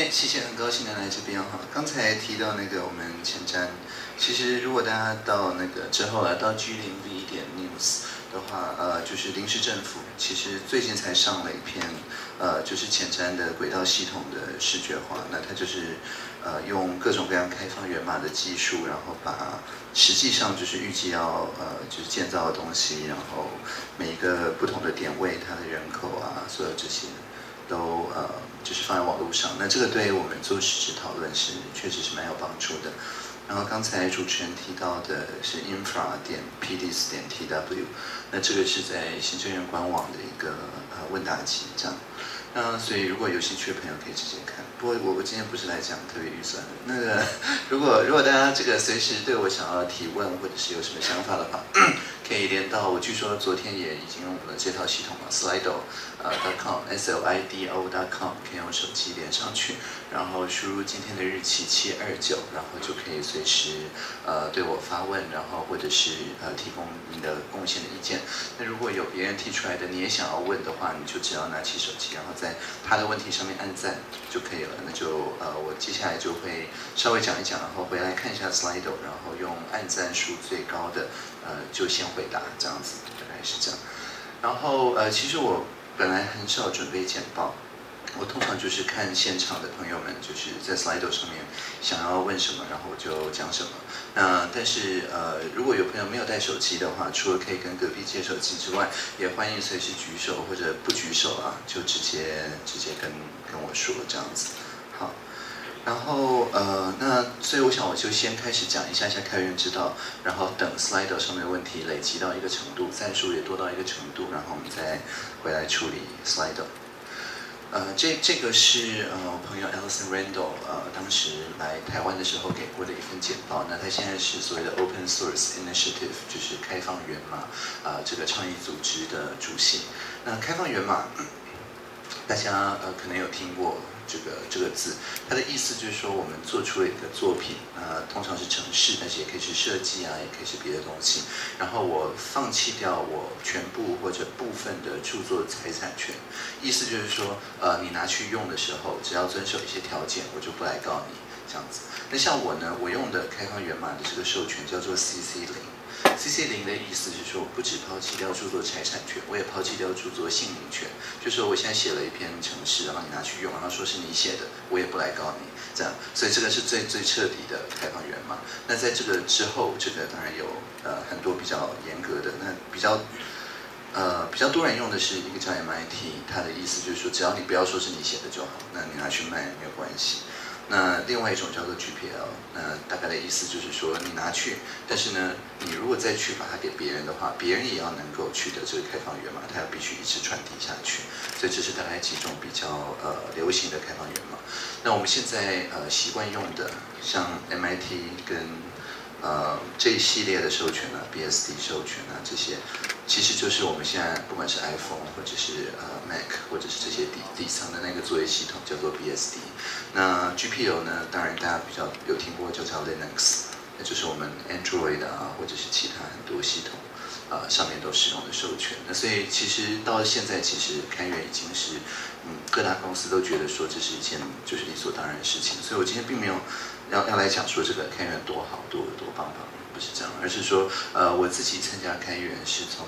哎，谢谢，很高兴能来这边哈。刚才提到那个我们前瞻，其实如果大家到那个之后啊，到 G0V.news 的话，就是临时政府其实最近才上了一篇，就是前瞻的轨道系统的视觉化。那它就是用各种各样开放源码的技术，然后把实际上就是预计要就是建造的东西，然后每一个不同的点位，它的人口啊，所有这些。都就是放在网络上，那这个对于我们做实质讨论是确实是蛮有帮助的。然后刚才主持人提到的是 infra.pdis.tw， 那这个是在行政院官网的一个问答集这样。那所以如果有兴趣的朋友可以直接看。不过我今天不是来讲特别预算的。那个如果大家这个随时对我想要提问或者是有什么想法的话，可以连到我据说昨天也已经用了这套系统了 ，Slido.com SLIDO.com 可以用手机连上去，然后输入今天的日期729，然后就可以随时对我发问，然后或者是提供您的贡献的意见。那如果有别人提出来的你也想要问的话，你就只要拿起手机，然后在他的问题上面按赞就可以了。那就我接下来就会稍微讲一讲，然后回来看一下 Slido， 然后用按赞数最高的就先回答，这样子大概是这样。然后其实我本来很少准备简报，我通常就是看现场的朋友们就是在 Slido 上面想要问什么，然后我就讲什么。但是如果有朋友没有带手机的话，除了可以跟隔壁借手机之外，也欢迎随时举手或者不举手啊，就直接跟我说这样子。好。然后那所以我想我就先开始讲一下开源之道，然后等 Slido 上面的问题累积到一个程度，赞数也多到一个程度，然后我们再回来处理 Slido。这个是我朋友 Alison Randall 当时来台湾的时候给过的一份简报。那他现在是所谓的 Open Source Initiative， 就是开放源码这个倡议组织的主席。那开放源码，大家可能有听过这个字，它的意思就是说我们做出了一个作品，通常是程式，但是也可以是设计啊，也可以是别的东西。然后我放弃掉我全部或者部分的著作财产权，意思就是说，你拿去用的时候，只要遵守一些条件，我就不来告你这样子。那像我呢，我用的开放源码的这个授权叫做 CC0。CC0 的意思是说，我不只抛弃掉著作财产权，我也抛弃掉著作姓名权。就是说，我现在写了一篇程式，然后你拿去用，然后说是你写的，我也不来告你，这样。所以这个是最彻底的开放源码。那在这个之后，这个当然有很多比较严格的，那比较多人用的是一个叫 MIT， 它的意思就是说，只要你不要说是你写的就好，那你拿去卖没有关系。那另外一种叫做 GPL， 那大概的意思就是说，你拿去，但是呢，你如果再去把它给别人的话，别人也要能够取得这个开放源码，它要必须一直传递下去。所以这是大概几种比较流行的开放源码。那我们现在习惯用的，像 MIT 跟这一系列的授权啊 ，BSD 授权啊，这些其实就是我们现在不管是 iPhone 或者是Mac 或者是这些底层的那个作业系统叫做 BSD。那 GPL 呢，当然大家比较有听过就叫 Linux， 那就是我们 Android 啊或者是其他很多系统上面都使用的授权。那所以其实到现在，其实开源已经是各大公司都觉得说这是一件就是理所当然的事情。所以我今天并没有要来讲说这个开源多好多棒，不是这样，而是说我自己参加开源是从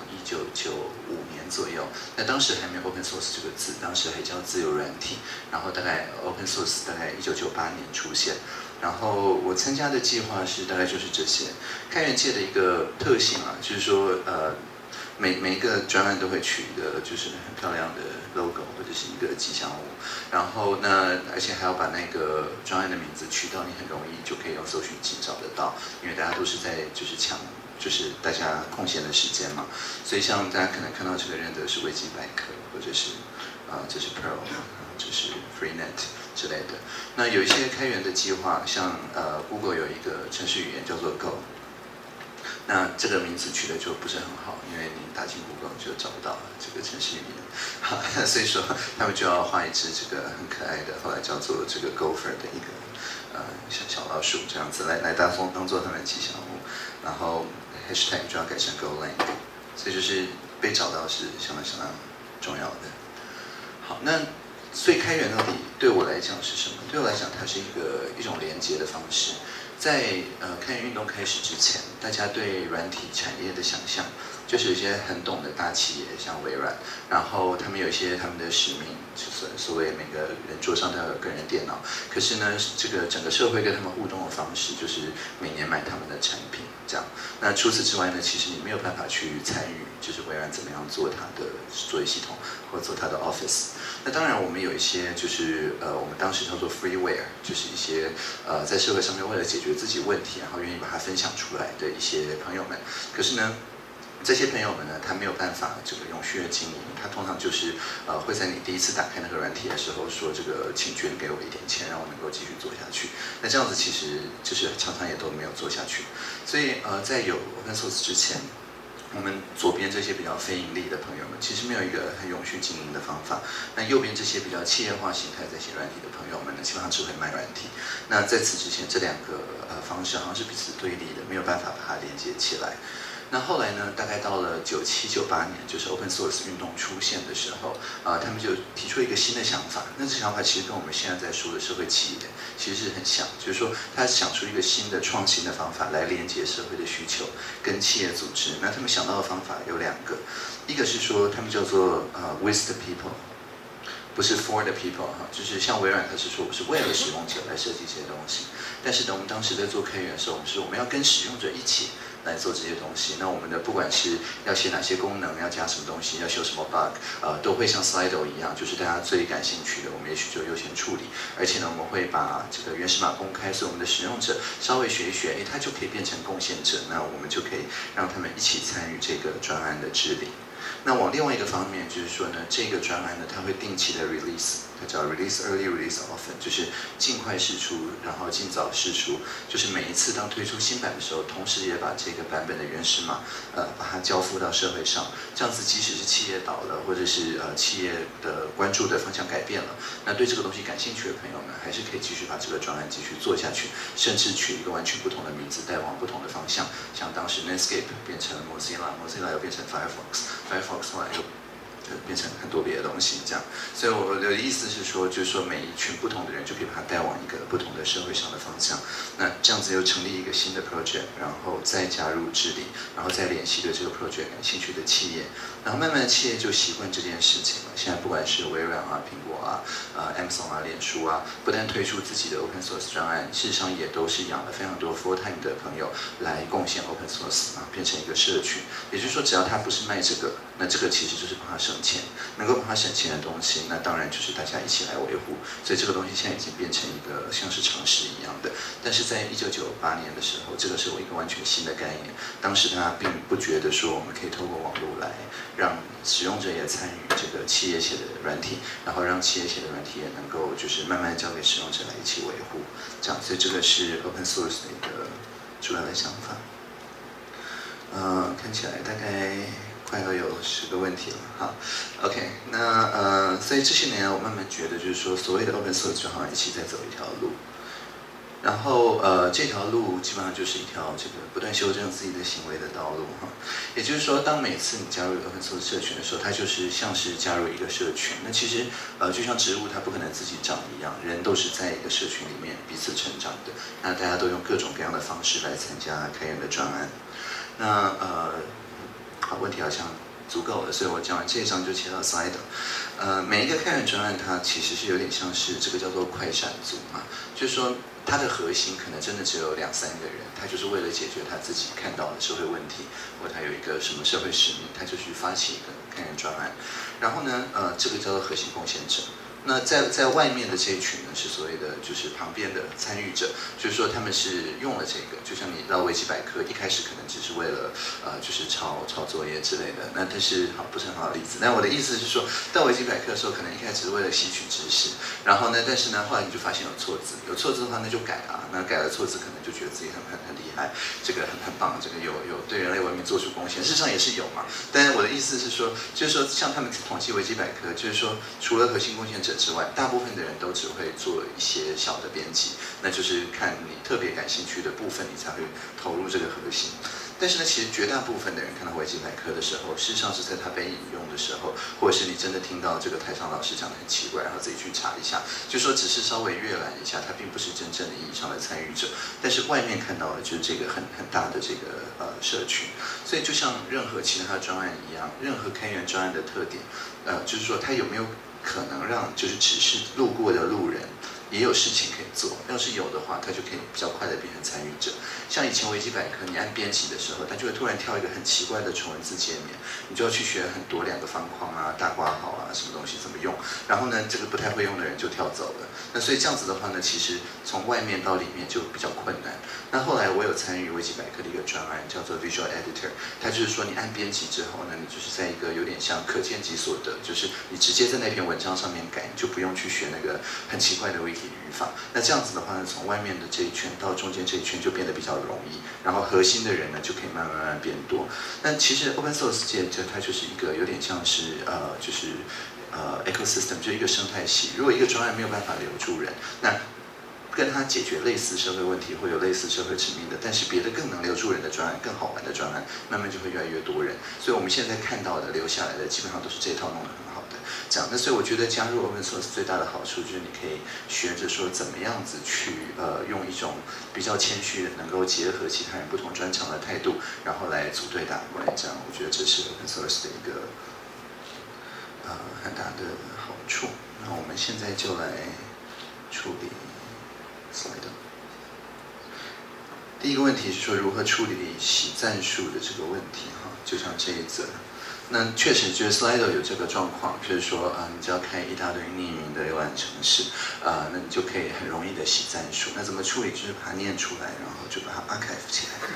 1995年左右，那当时还没有 Open Source 这个字，当时还叫自由软体，然后大概 Open Source 大概1998年出现，然后我参加的计划是大概就是这些。开源界的一个特性啊，就是说每一个专案都会取一个就是很漂亮的 logo 或者是一个吉祥物，然后而且还要把那个专案的名字取到你很容易就可以用搜寻器找得到，因为大家都是在就是抢就是大家空闲的时间嘛，所以像大家可能看到这个认得是维基百科，或者是这是 Perl， 这是 Freenet 之类的。那有一些开源的计划，像Google 有一个程式语言叫做 Go。那这个名字取的就不是很好，因为你打进 Google 就找不到这个程式语言。好，所以说他们就要画一只这个很可爱的，后来叫做这个 Gopher 的一个小老鼠这样子来当做他们的吉祥物，然后 Hashtag 就要改成 GoLang， 所以就是被找到是相当重要的。好，那所以开源到底对我来讲是什么？对我来讲，它是一种连接的方式。在开源运动开始之前，大家对软体产业的想象，就是有一些很懂的大企业，像微软，然后他们有一些他们的使命，就是所谓每个人桌上都要有个人电脑。可是呢，这个整个社会跟他们互动的方式，就是每年买他们的产品这样。那除此之外呢，其实你没有办法去参与，就是微软怎么样做它的作业系统，或者做它的 Office。那当然，我们有一些就是我们当时叫做 freeware， 就是一些在社会上面为了解决自己问题，然后愿意把它分享出来的一些朋友们。可是呢，这些朋友们呢，他没有办法这个永续的经营，他通常就是会在你第一次打开那个软体的时候说这个请捐给我一点钱，让我能够继续做下去。那这样子其实就是常常也都没有做下去。所以在有 open source 之前，我们左边这些比较非盈利的朋友们，其实没有一个很永续经营的方法。那右边这些比较企业化形态在写软体的朋友们呢，基本上只会卖软体。那在此之前，这两个方式好像是彼此对立的，没有办法把它连接起来。那后来呢？大概到了97、98年，就是 open source 运动出现的时候，他们就提出一个新的想法。那这想法其实跟我们现在在说的社会企业其实是很像，就是说他想出一个新的创新的方法来连接社会的需求跟企业组织。那他们想到的方法有两个，一个是说他们叫做with the people。不是 for the people 哈，就是像微软，它是说我是为了使用者来设计这些东西。但是呢，我们当时在做开源的时候，我们要跟使用者一起来做这些东西。那我们的不管是要写哪些功能，要加什么东西，要修什么 bug，都会像 Slido 一样，就是大家最感兴趣的，我们也许就优先处理。而且呢，我们会把这个原始码公开，所以我们的使用者稍微学一学，他就可以变成贡献者。那我们就可以让他们一起参与这个专案的治理。那往另外一个方面就是说呢，这个专案呢，它会定期的 release， 它叫 release early release often， 就是尽快释出，然后尽早释出，就是每一次当推出新版的时候，同时也把这个版本的原始码，把它交付到社会上，这样子即使是企业倒了，或者是企业的关注的方向改变了，那对这个东西感兴趣的朋友们，还是可以继续把这个专案继续做下去，甚至取一个完全不同的名字，带往不同的方向，像当时 Netscape 变成 Mozilla 又变成 Firefox 后来又变成很多别的东西，这样。所以我的意思是说，就是说每一群不同的人就可以把它带往一个不同的社会上的方向。那这样子又成立一个新的 project， 然后再加入治理，然后再联系对这个 project 感兴趣的企业，然后慢慢的企业就习惯这件事情了。现在不管是微软啊、苹果啊、Amazon 啊、脸书啊，不但推出自己的 open source 专案，事实上也都是养了非常多 full time 的朋友来贡献 open source 啊，变成一个社群。也就是说，只要他不是卖这个，那这个其实就是帮他省钱，能够帮他省钱的东西，那当然就是大家一起来维护。所以这个东西现在已经变成一个像是常识一样的。但是在1998年的时候，这个是我一个完全新的概念。当时他并不觉得说我们可以透过网络来让使用者也参与这个企业写的软体，然后让企业写的软体也能够就是慢慢交给使用者来一起维护，这样。所以这个是 open source 的一个主要的想法。看起来大概快要有10个问题了，好 ，OK， 那所以这些年我慢慢觉得就是说，所谓的 open source 就好像一起在走一条路。然后这条路基本上就是一条这个不断修正自己的行为的道路哈。也就是说，当每次你加入 open source 社群的时候，它就是像是加入一个社群。那其实就像植物，它不可能自己长一样，人都是在一个社群里面彼此成长的。那大家都用各种各样的方式来参加开源的专案。那好，问题好像足够了，所以我讲完这一章就切到 Slido。每一个开源专案它其实是有点像是这个叫做快闪族嘛，就是说它的核心可能真的只有2、3个人，他就是为了解决他自己看到的社会问题，或他有一个什么社会使命，他就去发起一个开源专案。然后呢，这个叫做核心贡献者。那在外面的这一群呢，是所谓的就是旁边的参与者，就是说他们是用了这个，就像你到维基百科，一开始可能只是为了就是抄作业之类的，那但是好不是很好的例子。但我的意思是说，到维基百科的时候，可能一开始只是为了吸取知识，然后呢，但是呢，后来你就发现有错字，有错字的话那就改啊，那改了错字可能就觉得自己很厉害，这个很棒，这个有对人类文明做出贡献，事实上也是有嘛。但是我的意思是说，就是说像他们统计维基百科，就是说除了核心贡献者之外，大部分的人都只会做一些小的编辑，那就是看你特别感兴趣的部分，你才会投入这个核心。 但是呢，其实绝大部分的人看到维基百科的时候，事实上是在它被引用的时候，或者是你真的听到这个台上老师讲的很奇怪，然后自己去查一下，就说只是稍微阅览一下，它并不是真正的意义上的参与者。但是外面看到的就是这个很大的这个社群，所以就像任何其他的专案一样，任何开源专案的特点，就是说它有没有可能让就是只是路过的路人也有事情可以做，要是有的话，它就可以比较快的变成参与者。像以前维基百科，你按编辑的时候，它就会突然跳一个很奇怪的纯文字界面，你就要去学很多2个方框啊、大括号啊，什么东西怎么用。然后呢，这个不太会用的人就跳走了。那所以这样子的话呢，其实从外面到里面就比较困难。那后来我有参与维基百科的一个专案，叫做 Visual Editor， 它就是说你按编辑之后呢，你就是在一个有点像可见即所得，就是你直接在那篇文章上面改，你就不用去学那个很奇怪的 wiki 语法。那这样子的话呢，从外面的这一圈到中间这一圈就变得比较容易，然后核心的人呢就可以慢慢变多。那其实 open source 界它就是一个有点像是ecosystem， 就一个生态系。如果一个专案没有办法留住人，那跟他解决类似社会问题，会有类似社会使命的，但是别的更能留住人的专案，更好玩的专案，慢慢就会越来越多人。所以我们现在看到的留下来的，基本上都是这一套弄得很好的。这样，那所以我觉得加入 open source 最大的好处就是你可以学着说怎么样子去用一种比较谦虚的，能够结合其他人不同专长的态度，然后来组队打怪。这样，我觉得这是 open source 的一个很大的好处。那我们现在就来处理 slide。第一个问题是说如何处理洗赞数的这个问题哈，就像这一则。那确实就是 Slido 有这个状况，就是说你只要开一大堆匿名的浏览程式，那你就可以很容易的洗赞数。那怎么处理？就是把它念出来，然后就把它 archive 起来。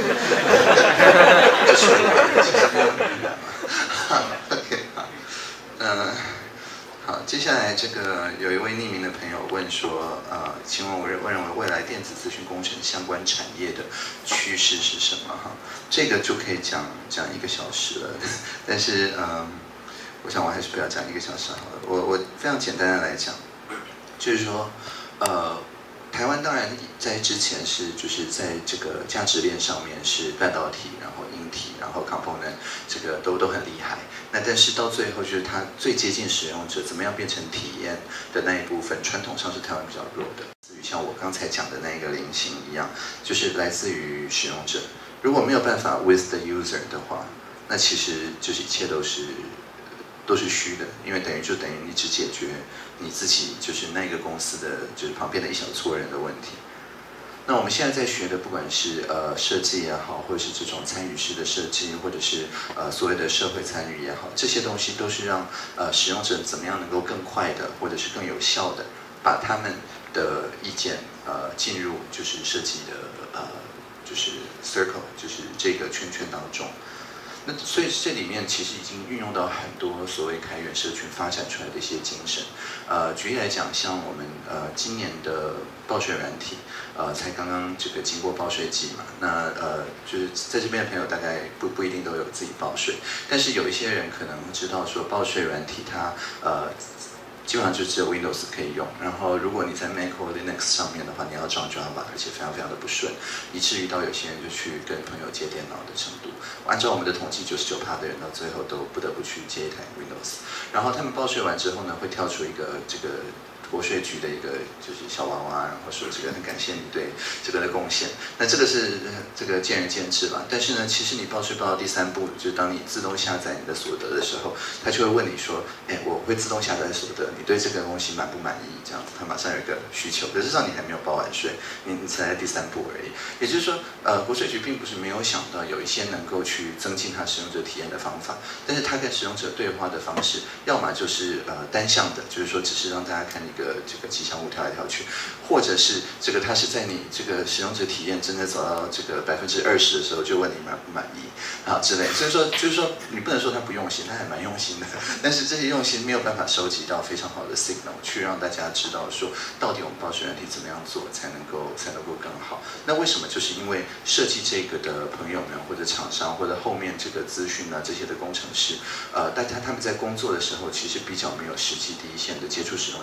处理其实没有很难嘛。OK 好，好，接下来这个有一位匿名的朋友问说，请问我认为未来电子资讯工程相关产业的趋势是什么？哈，这个就可以讲1个小时了，但是我想我还是不要讲1个小时好了。我非常简单的来讲，就是说，台湾当然在之前就是在这个价值链上面是半导体，然后硬体，然后 component 这个都很厉害。那但是到最后就是它最接近使用者，怎么样变成体验的那一部分，传统上是台湾比较弱的。像我刚才讲的那个菱形一样，就是来自于使用者。如果没有办法 with the user 的话，那其实就是一切都是虚的，因为等于你只解决你自己就是那个公司的就是旁边的一小撮人的问题。那我们现在在学的，不管是设计也好，或者是这种参与式的设计，或者是所谓的社会参与也好，这些东西都是让使用者怎么样能够更快的，或者是更有效的把他们的意见进入就是设计的就是 circle， 就是这个圈圈当中。那所以这里面其实已经运用到很多所谓开源社群发展出来的一些精神。举例来讲，像我们今年的报税软体，才刚刚这个经过报税季嘛，那就是在这边的朋友大概不一定都有自己报税，但是有一些人可能知道说报税软体它基本上就只有 Windows 可以用，然后如果你在 Mac 或 Linux 上面的话，你要装 Java， 而且非常的不顺，以至于到有些人就去跟朋友借电脑的程度。按照我们的统计，99%的人到最后都不得不去借一台 Windows。然后他们报税完之后呢，会跳出一个这个国税局的一个就是小娃娃，然后说这个很感谢你对这个的贡献。那这个是这个见仁见智吧。但是呢，其实你报税报到第3步，就是当你自动下载你的所得的时候，他就会问你说，我会自动下载所得，你对这个东西满不满意？这样子，他马上有一个需求。可是让你还没有报完税，你才在第3步而已。也就是说，国税局并不是没有想到有一些能够去增进它使用者体验的方法，但是它跟使用者对话的方式，要么就是单向的，就是说只是让大家看这个吉祥物跳来跳去，或者是这个它是在你这个使用者体验真的走到这个20%的时候，就问你满不满意啊之类。所以说就是说你不能说他不用心，他还蛮用心的，但是这些用心没有办法收集到非常好的 signal， 去让大家知道说到底我们报税软体怎么样做才能够更好。那为什么？就是因为设计这个的朋友们或者厂商或者后面这个资讯啊这些的工程师，大家他们在工作的时候其实比较没有实际第一线的接触使用者，也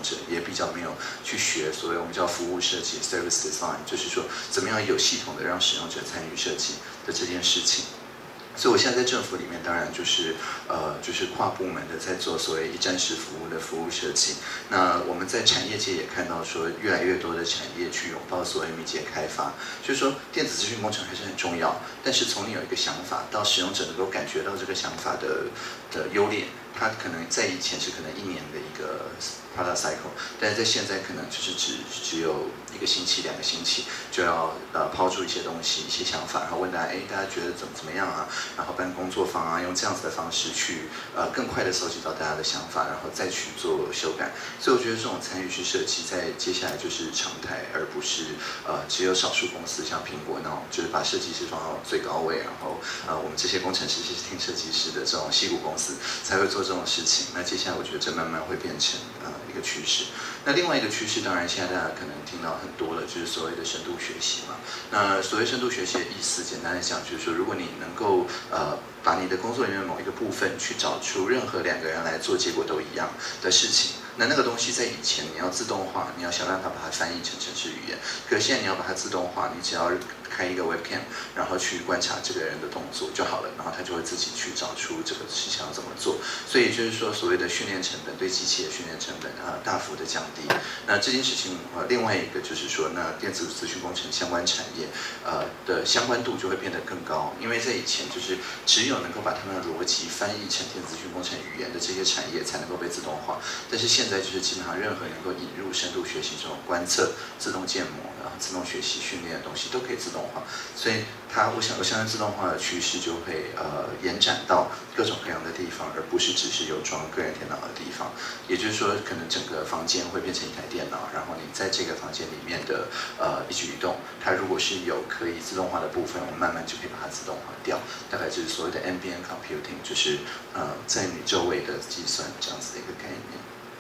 比较没有去学所谓我们叫服务设计 （service design），就是说怎么样有系统的让使用者参与设计的这件事情。所以我现在在政府里面，当然就是跨部门的在做所谓一站式服务的服务设计。那我们在产业界也看到说，越来越多的产业去拥抱所谓密集开发，就是说电子资讯工程还是很重要，但是从你有一个想法到使用者能够感觉到这个想法的优劣，它可能在以前是可能1年的一个 product cycle， 但是在现在可能就是只有1个星期、2个星期就要抛出一些东西、一些想法，然后问大家，大家觉得怎么样啊？然后办工作坊啊，用这样子的方式去更快的收集到大家的想法，然后再去做修改。所以我觉得这种参与式设计在接下来就是常态，而不是只有少数公司像苹果那种，就是把设计师放到最高位，然后我们这些工程师是听设计师的这种矽谷公司才会做这种事情。那接下来我觉得这慢慢会变成一个趋势。那另外一个趋势，当然现在大家可能听到很多了，就是所谓的深度学习嘛。那所谓深度学习的意思，简单的讲就是说，如果你能够把你的工作里面某一个部分去找出任何2个人来做结果都一样的事情，那个东西在以前你要自动化，你要想办法把它翻译成程式语言，可是现在你要把它自动化，你只要开一个 webcam， 然后去观察这个人的动作就好了，然后他就会自己去找出这个事情要怎么做。所以就是说，所谓的训练成本对机器的训练成本大幅的降低。那这件事情另外一个就是说，那电子资讯工程相关产业的相关度就会变得更高，因为在以前就是只有能够把他们的逻辑翻译成电子资讯工程语言的这些产业才能够被自动化，但是现在就是基本上任何能够引入深度学习这种观测、自动建模，然后自动学习训练的东西都可以自动化，所以我相信自动化的趋势就会延展到各种各样的地方，而不是只是有装个人电脑的地方。也就是说，可能整个房间会变成一台电脑，然后你在这个房间里面的一举一动，它如果是有可以自动化的部分，我们慢慢就可以把它自动化掉。大概就是所谓的 ambient computing， 就是在你周围的计算这样子的一个概念。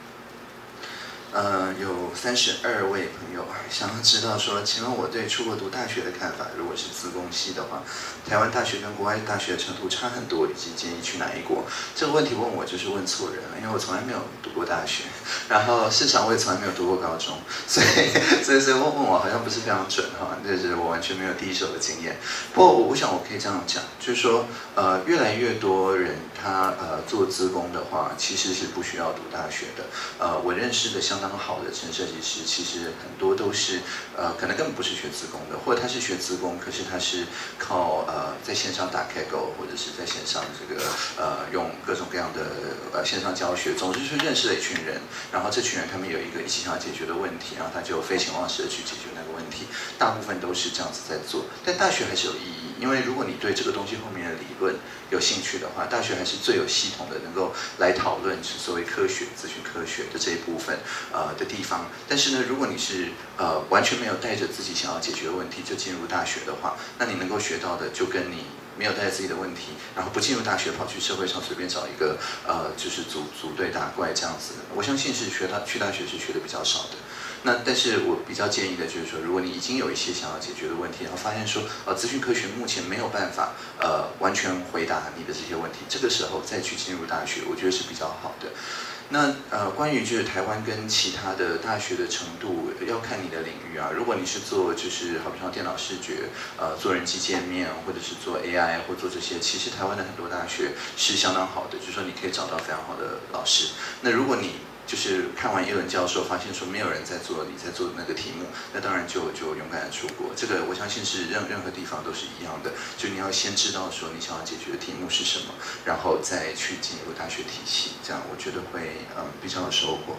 有32位朋友想要知道说，请问我对出国读大学的看法，如果是资工系的话，台湾大学跟国外大学的程度差很多，以及建议去哪一国？这个问题问我就是问错人了，因为我从来没有读过大学，然后市场我也从来没有读过高中，所以问我好像不是非常准哈，就是我完全没有第一手的经验。不过我想我可以这样讲，就是说越来越多人他做资工的话，其实是不需要读大学的。我认识的相当好的程式设计师，其实很多都是可能根本不是学资工的，或者他是学资工，可是他是靠在线上打开Kaggle，或者是在线上这个用各种各样的线上教学，总之是认识了一群人，然后这群人他们有一个一起想要解决的问题，然后他就废寝忘食的去解决那个问题，大部分都是这样子在做。但大学还是有意义，因为如果你对这个东西后面的理论有兴趣的话，大学还是最有系统的能够来讨论所谓科学、资讯科学的这一部分的地方。但是呢，如果你是完全没有带着自己想要解决的问题就进入大学的话，那你能够学到的就跟你没有带着自己的问题，然后不进入大学跑去社会上随便找一个就是组队打怪这样子的，我相信是去大学是学的比较少的。那但是我比较建议的就是说，如果你已经有一些想要解决的问题，然后发现说资讯科学目前没有办法完全回答你的这些问题，这个时候再去进入大学，我觉得是比较好的。那关于就是台湾跟其他的大学的程度，要看你的领域啊。如果你是做就是好比像电脑视觉，做人机界面，或者是做 AI 或做这些，其实台湾的很多大学是相当好的，就是说你可以找到非常好的老师。那如果你就是看完一轮教授，发现说没有人在做你在做的那个题目，那当然就勇敢的出国。这个我相信是任何地方都是一样的，就你要先知道说你想要解决的题目是什么，然后再去进入大学体系，这样我觉得会比较有收获。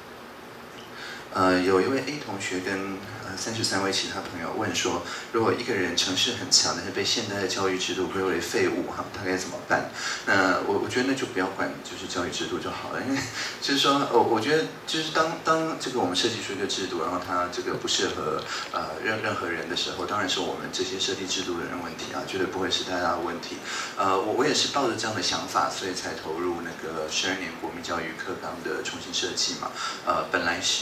有一位 A 同学跟33位其他朋友问说，如果一个人程式很强，但是被现代的教育制度归为废物他该怎么办？那我觉得那就不要管就是教育制度就好了，因为就是说我觉得就是当这个我们设计出一个制度，然后它这个不适合任何人的时候，当然是我们这些设计制度的人问题啊，绝对不会是大家的问题。我也是抱着这样的想法，所以才投入那个12年国民教育课纲的重新设计嘛。本来是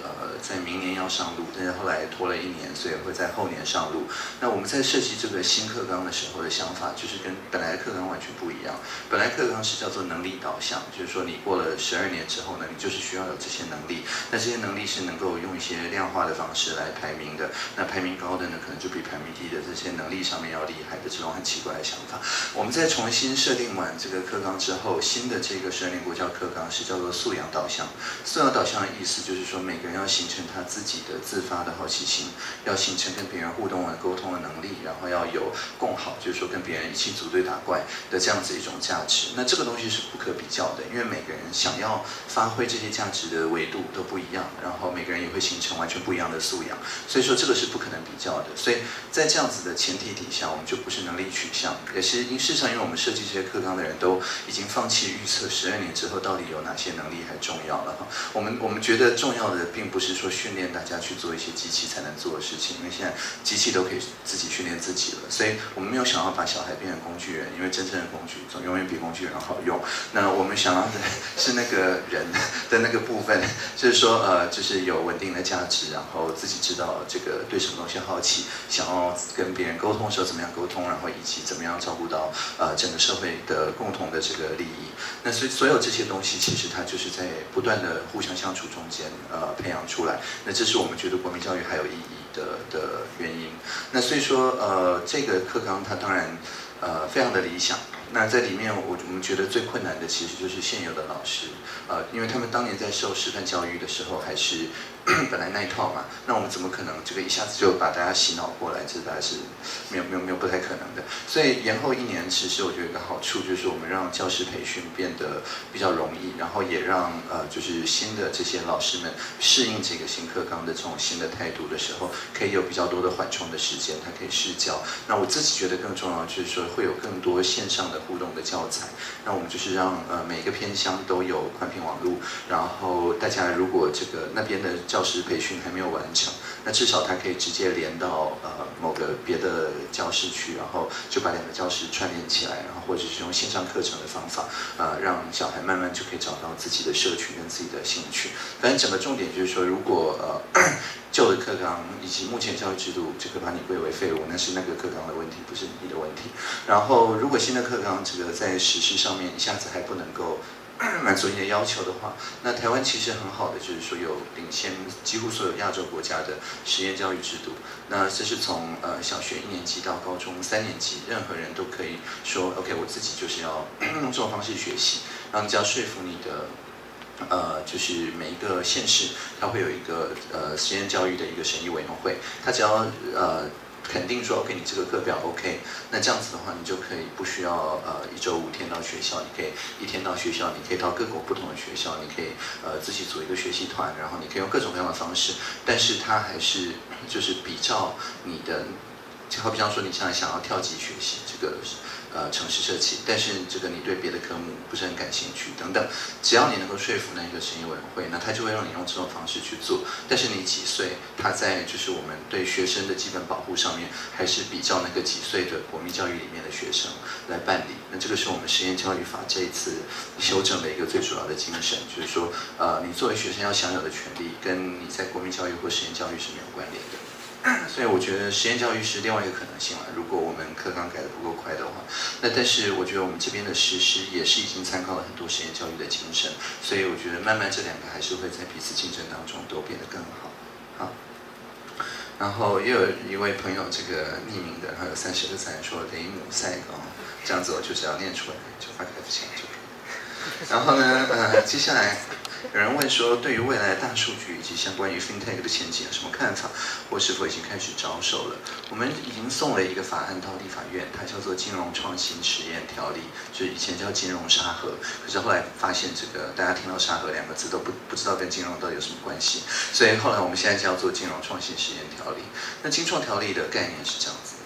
在明年要上路，但是后来拖了1年，所以会在后年上路。那我们在设计这个新课纲的时候的想法，就是跟本来的课纲完全不一样。本来课纲是叫做能力导向，就是说你过了12年之后呢，你就是需要有这些能力。那这些能力是能够用一些量化的方式来排名的。那排名高的呢，可能就比排名低的这些能力上面要厉害的这种很奇怪的想法。我们在重新设定完这个课纲之后，新的这个12年国教课纲是叫做素养导向。素养导向的意思就是说，每个人要形成他自己的自发的好奇心，要形成跟别人互动的沟通的能力，然后要有共好，就是说跟别人一起组队打怪的这样子一种价值。那这个东西是不可比较的，因为每个人想要发挥这些价值的维度都不一样，然后每个人也会形成完全不一样的素养，所以说这个是不可能比较的。所以在这样子的前提底下，我们就不是能力取向，也是事实上，因为我们设计这些课纲的人都已经放弃预测12年之后到底有哪些能力还重要了哈。我们觉得重要的并不是说训练大家去做一些机器才能做的事情，因为现在机器都可以自己训练自己了，所以我们没有想要把小孩变成工具人，因为真正的工具总永远比工具人好用。那我们想要的是那个人的那个部分，就是说就是有稳定的价值，然后自己知道这个对什么东西好奇，想要跟别人沟通的时候怎么样沟通，然后以及怎么样照顾到整个社会的共同的这个利益。那所有这些东西，其实它就是在不断的互相相处中间培养出来。那这是我们觉得国民教育还有意义的原因。那所以说这个课纲它当然非常的理想。那在里面我们觉得最困难的其实就是现有的老师，因为他们当年在受师范教育的时候还是本来那一套嘛，那我们怎么可能这个一下子就把大家洗脑过来？这大概是没有不太可能的。所以延后1年，其实我觉得有一个好处就是我们让教师培训变得比较容易，然后也让就是新的这些老师们适应这个新课纲的这种新的态度的时候，可以有比较多的缓冲的时间，他可以试教。那我自己觉得更重要就是说会有更多线上的互动的教材。那我们就是让每个偏乡都有宽频网络，然后大家如果这个那边的教师培训还没有完成，那至少他可以直接连到某个别的教室去，然后就把2个教室串联起来，然后或者是用线上课程的方法，让小孩慢慢就可以找到自己的社群跟自己的兴趣。反正整个重点就是说，如果旧的课纲以及目前教育制度这个把你归为废物，那是那个课纲的问题，不是你的问题。然后如果新的课纲这个在实施上面一下子还不能够满足你的要求的话，那台湾其实很好的就是说有领先几乎所有亚洲国家的实验教育制度。那这是从小学1年级到高中3年级，任何人都可以说 OK， 我自己就是要用这种方式学习，然后你只要说服你的。就是每一个县市，它会有一个实验教育的一个审议委员会，它只要肯定说 OK， 你这个课表 OK， 那这样子的话，你就可以不需要1周5天到学校，你可以1天到学校，你可以到各国不同的学校，你可以自己组一个学习团，然后你可以用各种各样的方式，但是它还是就是比照你的，好比方说你现在想要跳级学习这个。城市设计，但是这个你对别的科目不是很感兴趣等等，只要你能够说服那个审议委员会，那他就会让你用这种方式去做。但是你几岁，他在就是我们对学生的基本保护上面，还是比照那个几岁的国民教育里面的学生来办理。那这个是我们实验教育法这一次修正的一个最主要的精神，就是说，你作为学生要享有的权利，跟你在国民教育或实验教育是没有关联的。所以我觉得实验教育是另外一个可能性了。如果我们课纲改得不够快的话，那但是我觉得我们这边的实施也是已经参考了很多实验教育的精神，所以我觉得慢慢这2个还是会在彼此竞争当中都变得更好。好，然后也有一位朋友这个匿名的，他有30个赞说雷姆赛高，这样子我就只要念出来就发给他钱就可以。然后呢，接下来。有人问说，对于未来的大数据以及相关于 FinTech 的前景有什么看法，或是否已经开始着手了？我们已经送了一个法案到立法院，它叫做《金融创新实验条例》，就是以前叫金融沙盒，可是后来发现这个大家听到沙盒2个字都不知道跟金融到底有什么关系，所以后来我们现在叫做金融创新实验条例。那金创条例的概念是这样子。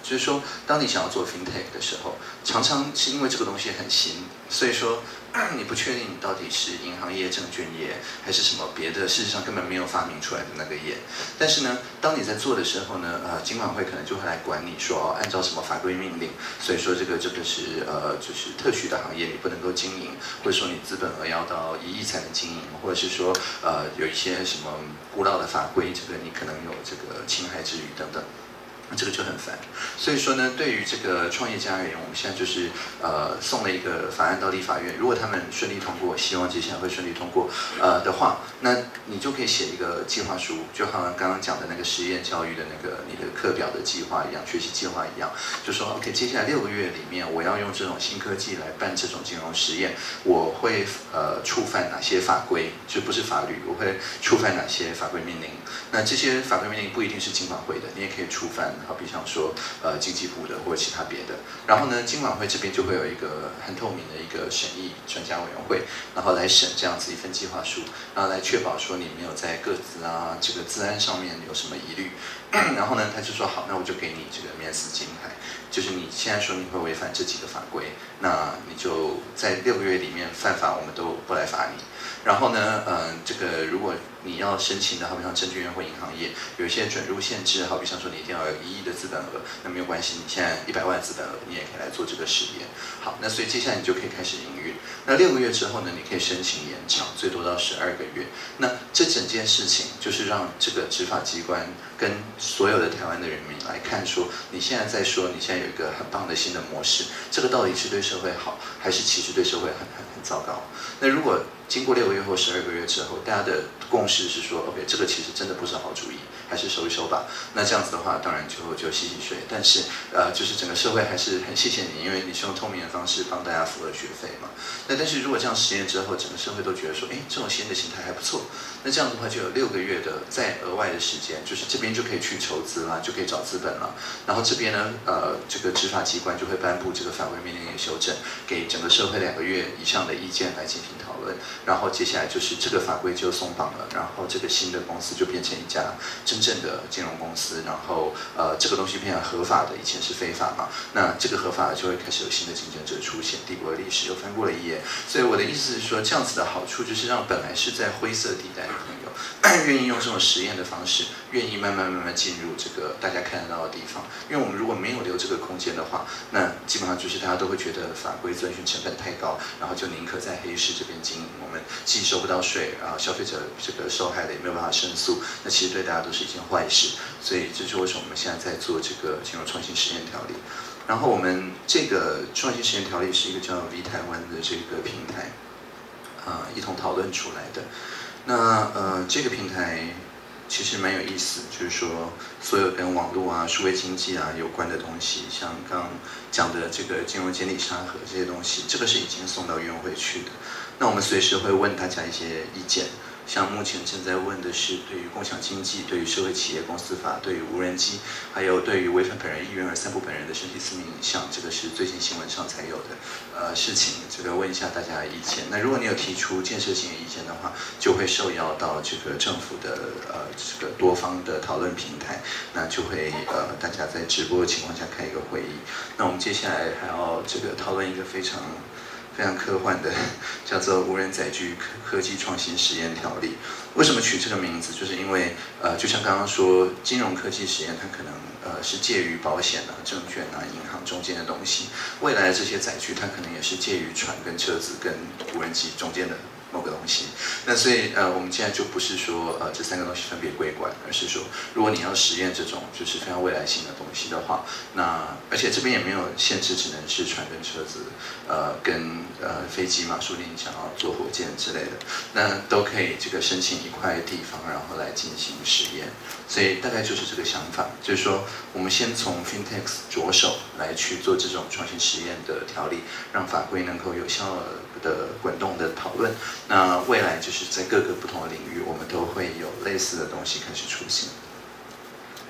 就是说，当你想要做 FinTech 的时候，常常是因为这个东西很新，所以说你不确定你到底是银行业、证券业还是什么别的，事实上根本没有发明出来的那个业。但是呢，当你在做的时候呢，金管会可能就会来管你说，按照什么法规命令，所以说这个是就是特许的行业，你不能够经营，或者说你资本额要到1亿才能经营，或者是说有一些什么古老的法规，这个你可能有这个侵害之虞等等。这个就很烦，所以说呢，对于这个创业家而言，我们现在就是送了一个法案到立法院，如果他们顺利通过，希望接下来会顺利通过的话，那你就可以写一个计划书，就好像刚刚讲的那个实验教育的那个你的课表的计划一样，学习计划一样，就说 OK， 接下来6个月里面，我要用这种新科技来办这种金融实验，我会触犯哪些法规，就不是法律，我会触犯哪些法规命令。那这些法规命令不一定是金管会的，你也可以触犯，好比像说经济部的或者其他别的。然后呢，金管会这边就会有一个很透明的一个审议专家委员会，然后来审这样子一份计划书，然后来确保说你没有在个资啊这个资安上面有什么疑虑。然后呢，他就说好，那我就给你这个免死金牌，就是你现在说你会违反这几个法规，那你就在6个月里面犯法，我们都不来罚你。然后呢，这个如果你要申请的，好比像证券业或银行业，有一些准入限制，好比像说你一定要有1亿的资本额，那没有关系，你现在100万资本额，你也可以来做这个实验。好，那所以接下来你就可以开始营运。那6个月之后呢，你可以申请延长，最多到12个月。那这整件事情就是让这个执法机关跟所有的台湾的人民来看说，你现在在说你现在有一个很棒的新的模式，这个到底是对社会好，还是其实对社会很糟糕？那如果经过6个月或12个月之后，大家的共识是说 ，OK， 这个其实真的不是好主意，还是收一收吧。那这样子的话，当然就洗洗睡。但是就是整个社会还是很谢谢你，因为你是用透明的方式帮大家付了学费嘛。那但是如果这样实验之后，整个社会都觉得说，哎，这种新的形态还不错，那这样的话就有6个月的再额外的时间，就是这边就可以去筹资啦，就可以找资本了。然后这边呢，这个执法机关就会颁布这个法规命令的修正，给整个社会2个月以上的意见来进行讨论。然后接下来就是这个法规就松绑了，然后这个新的公司就变成一家真正的金融公司，然后这个东西变成合法的，以前是非法嘛，那这个合法的就会开始有新的竞争者出现，帝国的历史又翻过了一页。所以我的意思是说，这样子的好处就是让本来是在灰色地带的朋友，愿意用这种实验的方式，愿意慢慢进入这个大家看得到的地方。因为我们如果没有留这个空间的话，那基本上就是大家都会觉得法规遵循成本太高，然后就宁可在黑市这边经营。我们既收不到税，然后消费者这个受害的也没有办法申诉，那其实对大家都是一件坏事。所以这是为什么我们现在在做这个金融创新实验条例。然后我们这个创新实验条例是一个叫 V 台湾的这个平台，一同讨论出来的。那这个平台其实蛮有意思，就是说所有跟网络啊、数位经济啊有关的东西，像刚讲的这个金融监理沙盒这些东西，这个是已经送到院会去的。那我们随时会问大家一些意见。像目前正在问的是对于共享经济、对于社会企业公司法、对于无人机，还有对于违反本人意愿而散布本人的身体私密影像，这个是最近新闻上才有的事情。这个问一下大家的意见。那如果你有提出建设性的意见的话，就会受邀到这个政府的这个多方的讨论平台，那就会大家在直播的情况下开一个会议。那我们接下来还要这个讨论一个非常科幻的，叫做无人载具科技创新实验条例。为什么取这个名字？就是因为就像刚刚说，金融科技实验它可能是介于保险啊、证券啊、银行中间的东西。未来的这些载具，它可能也是介于船跟车子跟无人机中间的某个东西。那所以我们现在就不是说这3个东西分别归管，而是说如果你要实验这种就是非常未来性的东西的话，那而且这边也没有限制，只能是船跟车子，跟飞机嘛，说不定你想要做火箭之类的，那都可以这个申请一块地方，然后来进行实验。所以大概就是这个想法，就是说我们先从 FinTech 着手来去做这种创新实验的条例，让法规能够有效的滚动的讨论。那未来就是在各个不同的领域，我们都会有类似的东西开始出现。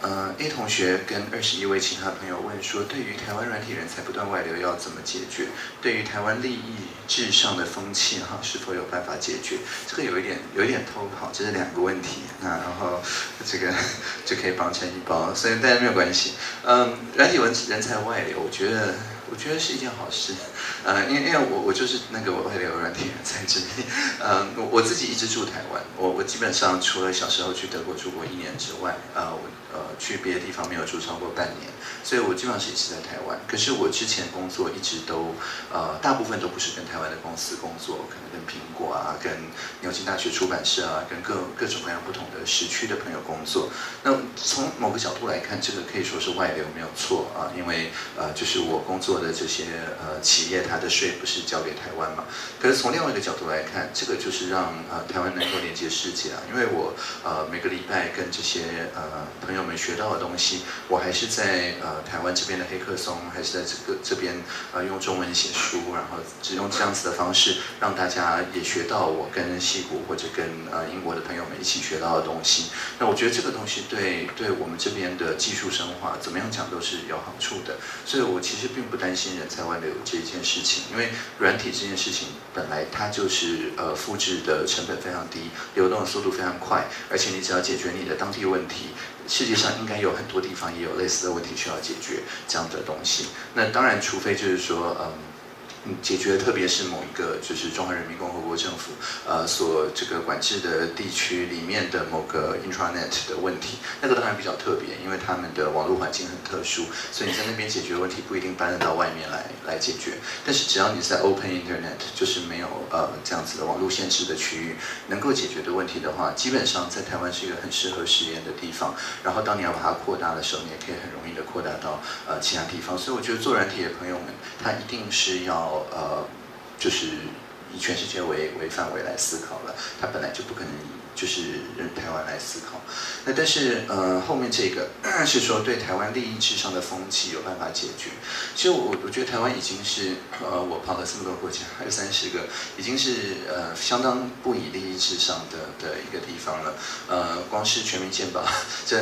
A 同学跟21位其他朋友问说，对于台湾软体人才不断外流要怎么解决？对于台湾利益至上的风气哈，是否有办法解决？这个有一点偷跑，这是2个问题。那然后这个就可以绑成一包，所以大家没有关系。软体人才外流，我觉得是一件好事。因为我就是那个外流软体人才之一。我自己一直住台湾，我基本上除了小时候去德国住过1年之外，去别的地方没有住超过半年，所以我基本上是一直在台湾。可是我之前工作一直都大部分都不是跟台湾的公司工作，可能跟苹果啊、跟牛津大学出版社啊、跟各种各样不同的时区的朋友工作。那从某个角度来看，这个可以说是外流没有错啊，因为就是我工作的这些企业，它的税不是交给台湾嘛。可是从另外一个角度来看，这个就是让台湾能够连接世界啊，因为我每个礼拜跟这些朋友们学到的东西，我还是在台湾这边的黑客松，还是在这边用中文写书，然后只用这样子的方式，让大家也学到我跟矽谷或者跟英国的朋友们一起学到的东西。那我觉得这个东西对我们这边的技术深化，怎么样讲都是有好处的。所以我其实并不担心人才外流这一件事情，因为软体这件事情本来它就是复制的成本非常低，流动的速度非常快，而且你只要解决你的当地问题，世界上应该有很多地方也有类似的问题需要解决这样的东西。那当然，除非就是说解决特别是某一个就是中华人民共和国政府所这个管制的地区里面的某个 intranet 的问题，那个当然比较特别，因为他们的网络环境很特殊，所以你在那边解决问题不一定搬得到外面来解决。但是只要你是在 open internet， 就是没有这样子的网络限制的区域，能够解决的问题的话，基本上在台湾是一个很适合实验的地方。然后当你要把它扩大的时候，你也可以很容易的扩大到其他地方。所以我觉得做软体的朋友们，他一定是要就是以全世界为范围来思考了，他本来就不可能以就是台湾来思考。那但是后面这个是说对台湾利益至上的风气有办法解决。其实我觉得台湾已经是我跑了这么多国家，还有30个，已经是相当不以利益至上的一个地方了。光是全民健保这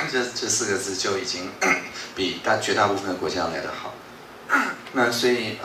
4个字就已经比绝大部分的国家来得好。那所以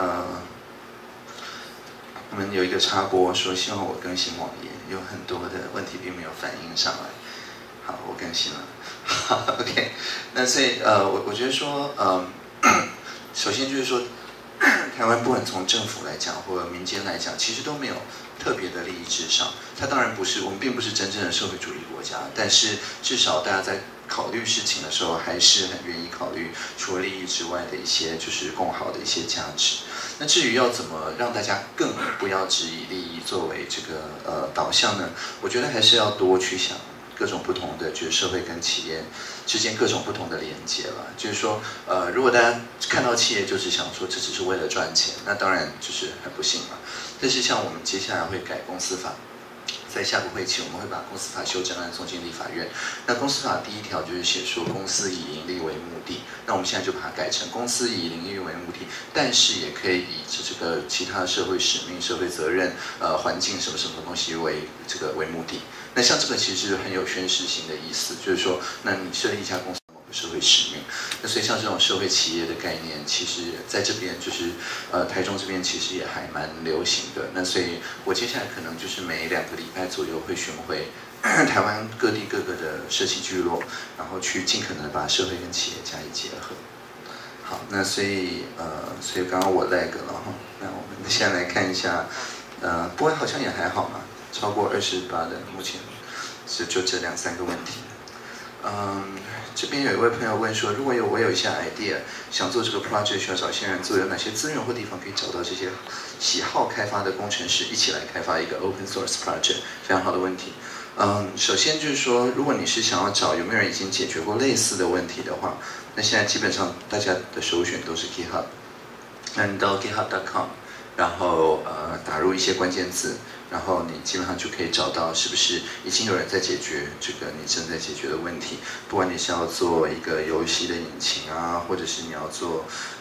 我们有一个插播说，希望我更新网页，有很多的问题并没有反映上来。好，我更新了。好 ，OK。那所以我觉得说，首先就是说，台湾不管从政府来讲或者民间来讲，其实都没有特别的利益至上。它当然不是，我们并不是真正的社会主义国家，但是至少大家在考虑事情的时候，还是很愿意考虑除了利益之外的一些就是更好的一些价值。那至于要怎么让大家更不要只以利益作为这个导向呢？我觉得还是要多去想各种不同的，就是社会跟企业之间各种不同的连接了。就是说，如果大家看到企业就只想说这只是为了赚钱，那当然就是很不幸嘛。但是像我们接下来会改公司法。在下个会期，我们会把公司法修正案送进立法院。那公司法第1条就是写说公司以盈利为目的，那我们现在就把它改成公司以盈利为目的，但是也可以以这个其他社会使命、社会责任、环境什么什么东西为目的。那像这个其实很有宣示性的意思，就是说，那你设立一家公司。社会使命，那所以像这种社会企业的概念，其实在这边就是台中这边其实也还蛮流行的。那所以我接下来可能就是每2个礼拜左右会巡回台湾各地各个的社企聚落，然后去尽可能的把社会跟企业加以结合。好，那所以刚刚我lag了哈，那我们现在来看一下，不过好像也还好嘛，超过28的目前就这2、3个问题。这边有一位朋友问说，如果我有一些 idea 想做这个 project， 需要找些人做，有哪些资源或地方可以找到这些喜好开发的工程师一起来开发一个 open source project？ 非常好的问题。首先就是说，如果你是想要找有没有人已经解决过类似的问题的话，那现在基本上大家的首选都是 GitHub。那你到 github.com， 然后打入一些关键字。然后你基本上就可以找到是不是已经有人在解决这个你正在解决的问题，不管你是要做一个游戏的引擎啊，或者是你要做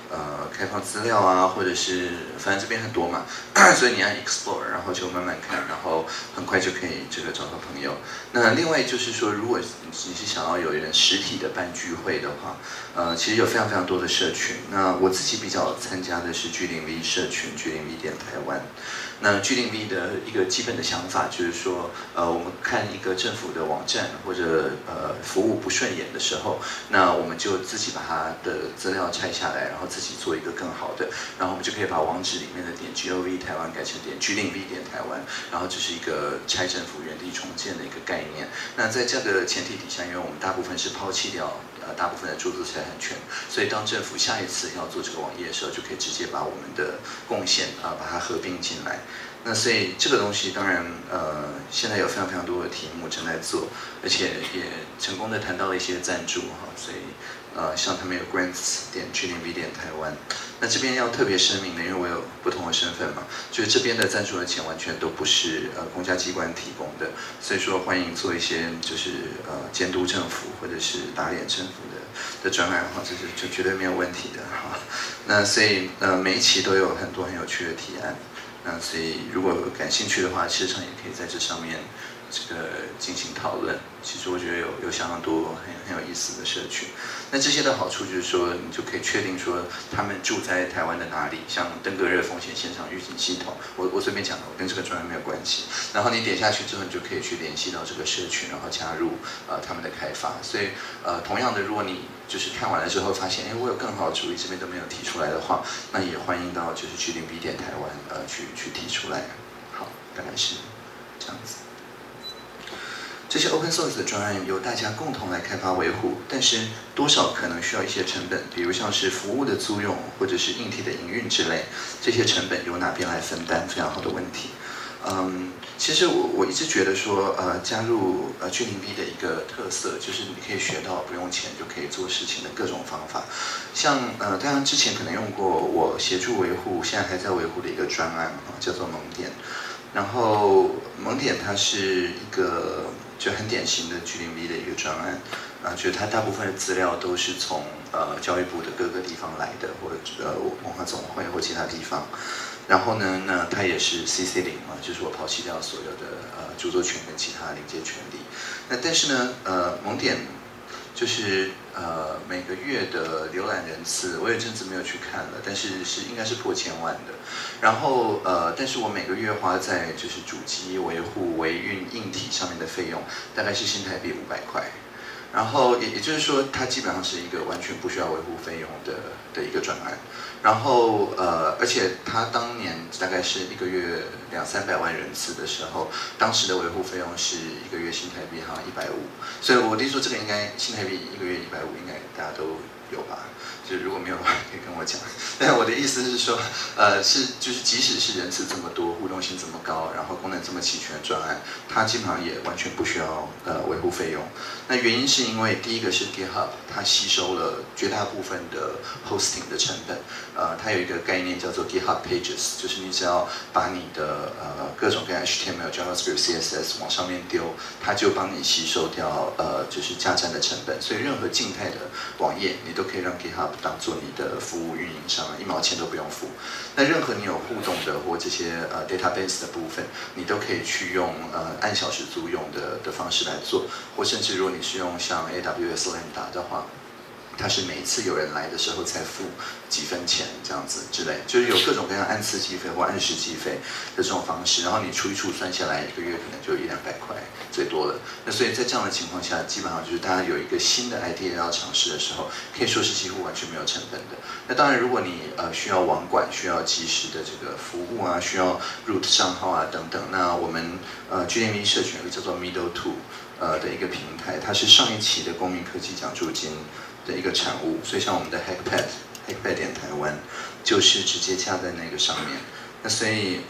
开放资料啊，或者是反正这边很多嘛，所以你按 explore， 然后就慢慢看，然后很快就可以这个找到朋友。那另外就是说，如果你是想要有人实体的办聚会的话，其实有非常非常多的社群。那我自己比较参加的是G0V社群，G0V 点台湾。那G0V的一个基本的想法就是说，我们看一个政府的网站或者服务不顺眼的时候，那我们就自己把它的资料拆下来，然后自己做一个更好的，然后我们就可以把网址里面的点 .gov 台湾改成点 G0V 点台湾，然后这是一个拆政府原地重建的一个概念。那在这个前提底下，因为我们大部分是抛弃掉大部分的著作财产权，所以当政府下一次要做这个网页的时候，就可以直接把我们的贡献把它合并进来。那所以这个东西当然现在有非常非常多的题目正在做，而且也成功的谈到了一些赞助哈，所以像他们有 grants 点 G0V 点台湾。那这边要特别声明的，因为我有不同的身份嘛，就是这边的赞助的钱完全都不是公家机关提供的，所以说欢迎做一些就是监督政府或者是打脸政府的专案哈，这是就绝对没有问题的哈。那所以每一期都有很多很有趣的提案，那所以如果感兴趣的话，事实上也可以在这上面这个进行讨论。其实我觉得有相当多很有意思的社群。那这些的好处就是说，你就可以确定说他们住在台湾的哪里，像登革热风险现场预警系统，我随便讲的，我跟这个专案没有关系。然后你点下去之后，你就可以去联系到这个社群，然后加入他们的开发。所以同样的，如果你就是看完了之后发现，我有更好的主意，这边都没有提出来的话，那也欢迎到就是G0V点台湾去提出来。好，大概是这样子。这些 open source 的专案由大家共同来开发维护，但是多少可能需要一些成本，比如像是服务的租用或者是硬体的营运之类，这些成本由哪边来分担？非常好的问题。其实我一直觉得说，加入G0V的一个特色就是你可以学到不用钱就可以做事情的各种方法。像大家之前可能用过我协助维护，现在还在维护的一个专案叫做萌点。然后萌点它是一个就很典型的G0V的一个专案，就是它大部分的资料都是从教育部的各个地方来的，或者文化总会或其他地方。然后呢，那它也是 CC0嘛，就是我抛弃掉所有的著作权跟其他临界权利。那但是呢，萌点就是每个月的浏览人次，我有一阵子没有去看了，但是应该是破1000万的。然后但是我每个月花在就是主机维护、维运、硬体上面的费用，大概是新台币500块。然后也就是说，它基本上是一个完全不需要维护费用的一个专案。然后而且它当年大概是一个月200-300万人次的时候，当时的维护费用是一个月新台币好像150，所以我的意思说这个应该新台币一个月150，应该大家都有吧？就是如果没有的话，可以跟我讲。但我的意思是说，就是即使是人次这么多、互动性这么高，然后功能这么齐全的专案，它基本上也完全不需要维护费用。那原因是因为第一个是 GitHub， 它吸收了绝大部分的 hosting 的成本。它有一个概念叫做 GitHub Pages， 就是你只要把你的各种各样 HTML、JavaScript、CSS 往上面丢，它就帮你吸收掉就是架站的成本。所以任何静态的网页，你都可以让 GitHub当做你的服务运营商，1毛钱都不用付。那任何你有互动的或这些database 的部分，你都可以去用按小时租用的方式来做，或甚至如果你是用像 AWS Lambda 的话，它是每一次有人来的时候才付几分钱这样子之类，就是有各种各样按次计费或按时计费的这种方式，然后你除一除算下来，一个月可能就100-200块最多了。那所以在这样的情况下，基本上就是大家有一个新的 idea 要尝试的时候，可以说是几乎完全没有成本的。那当然，如果你需要网管、需要即时的这个服务啊，需要 root 账号啊等等，那我们G0V 社群有一个叫做 Middle2的一个平台，它是上一期的公民科技奖助金的一个产物，所以像我们的 Hackpad 点台湾就是直接架在那个上面。那所以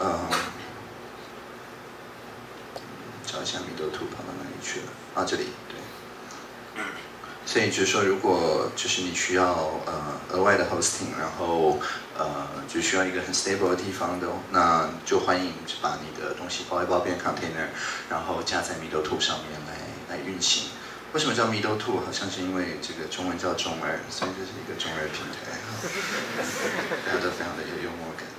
找一下Middle2跑到哪里去了？啊，这里对。所以就是说，如果就是你需要额外的 hosting， 然后就需要一个很 stable 的地方的，那就欢迎把你的东西包一包变 container， 然后架在Middle2上面来运行。 为什么叫 Middle Two？ 好像是因为这个中文叫中二，所以这是一个中二平台，大家都非常的有幽默感。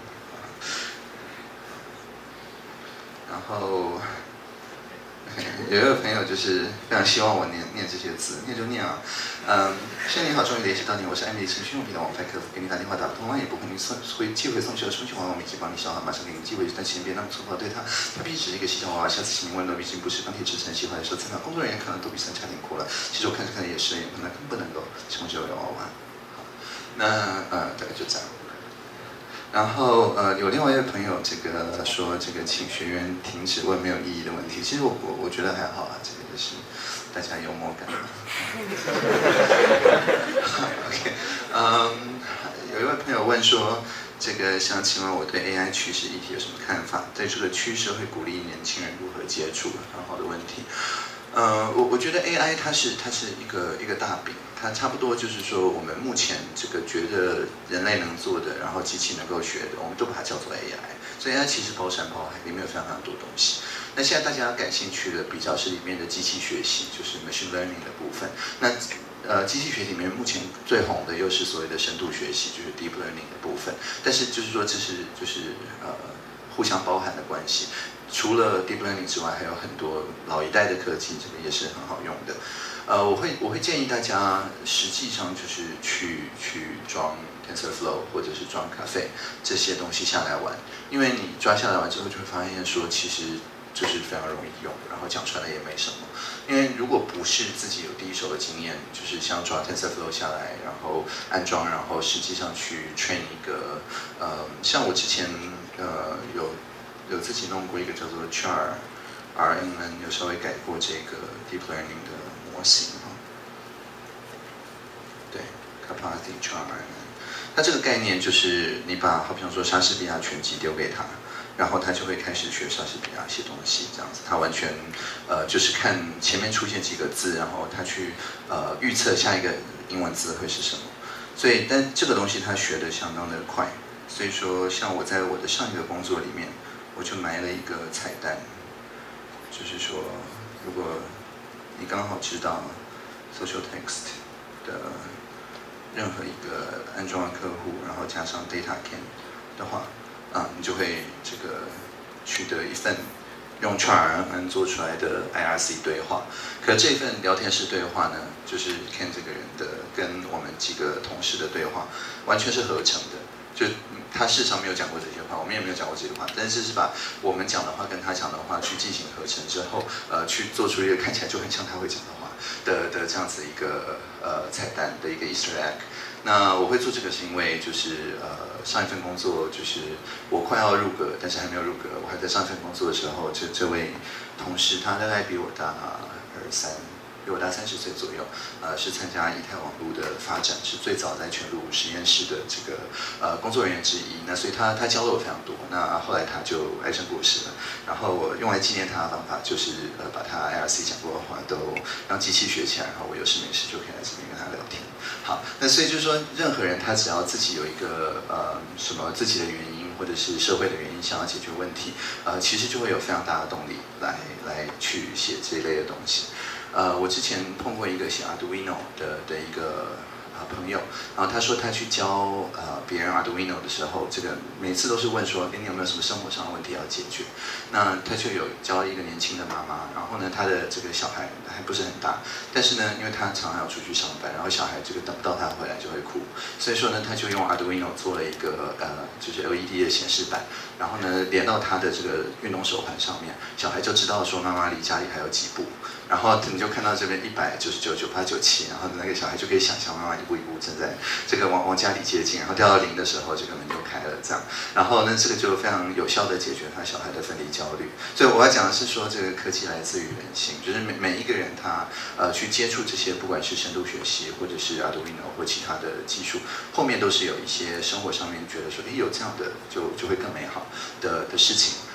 然后有一个朋友就是非常希望我念这些字，念就念啊。轩你好，终于联系到你，我是艾米丽程序用品的网拍客服，给你打电话打不通了也不会，你寄回送去了充气娃娃，我们已经帮你烧好，马上给你寄回去，但请别那么粗暴对他，他毕竟只是一个细小娃娃，下次请您问了，毕竟不是钢铁直成喜欢的说，参考工作人员可能都比三差点哭了，其实我看着看着也是，那更不能够成就有娃娃。那大概就这样。然后有另外一位朋友这个说这个请学员停止问没有意义的问题，其实我觉得还好啊，这个就是大家幽默感。OK， 有一位朋友问说，这个想请问我对 AI 趋势议题有什么看法？对这个趋势会鼓励年轻人如何接触？很好的问题。我觉得 AI 它是一个大饼，它差不多就是说我们目前这个觉得人类能做的，然后机器能够学的，我们都把它叫做 AI。所以 AI 其实包山包海，里面有非常非常多东西。那现在大家感兴趣的比较是里面的机器学习，就是 machine learning 的部分。那机器学习里面目前最红的又是所谓的深度学习，就是 deep learning 的部分。但是就是说这是互相包含的关系。除了 deep learning 之外，还有很多老一代的科技，这个也是很好用的。我会建议大家实际上就是去装 TensorFlow 或者是装 Caffe 这些东西下来玩，因为你抓下来玩之后，就会发现说其实就是非常容易用，然后讲出来也没什么。因为如果不是自己有第一手的经验，就是像抓 TensorFlow 下来，然后安装，然后实际上去 train 一个像我之前有自己弄过一个叫做 RNN， 有稍微改过这个 deep learning 的模型哈。对 ，capacity RNN， 它这个概念就是你把好比方说莎士比亚全集丢给他，然后他就会开始学莎士比亚写东西，这样子，他完全就是看前面出现几个字，然后他去预测下一个英文字会是什么。所以，但这个东西他学的相当的快，所以说像我在我的上一个工作里面。我就埋了一个彩蛋，就是说，如果你刚好知道 social text 的任何一个安装的客户，然后加上 data can 的话，你就会这个取得一份用 ChatRNN 做出来的 IRC 对话。可这份聊天室对话呢，就是 Ken 这个人的跟我们几个同事的对话，完全是合成的。就他事实上没有讲过这些话，我们也没有讲过这些话，但是是把我们讲的话跟他讲的话去进行合成之后，去做出一个看起来就很像他会讲的话的这样子一个彩蛋的一个 Easter egg。那我会做这个是因为就是上一份工作就是我快要入阁，但是还没有入阁，我还在上一份工作的时候，这位同事他大概比我大比我大30岁左右，是参加以太网络的发展，是最早在全路实验室的这个工作人员之一。那所以他教了我非常多。那后来他就癌症过世了。然后我用来纪念他的方法就是把他 IRC 讲过的话都让机器学起来，然后我有事没事就可以来这边跟他聊天。好，那所以就是说，任何人他只要自己有一个什么自己的原因，或者是社会的原因想要解决问题，其实就会有非常大的动力来去写这一类的东西。我之前碰过一个写 Arduino 的一个朋友，然后他说他去教别人 Arduino 的时候，这个每次都是问说，你有没有什么生活上的问题要解决？那他就有教一个年轻的妈妈，然后呢，他的这个小孩还不是很大，但是呢，因为他常常要出去上班，然后小孩这个等不到他回来就会哭，所以说呢，他就用 Arduino 做了一个就是 LED 的显示板，然后呢连到他的这个运动手环上面，小孩就知道说妈妈离家里还有几步。然后你就看到这边199、98、97，然后那个小孩就可以想象妈妈一步一步正在这个往家里接近，然后掉到0的时候，这个门就开了，这样。然后呢，这个就非常有效的解决他小孩的分离焦虑。所以我要讲的是说，这个科技来自于人性，就是每一个人他去接触这些，不管是深度学习或者是 Arduino 或其他的技术，后面都是有一些生活上面觉得说，有这样的就会更美好的事情。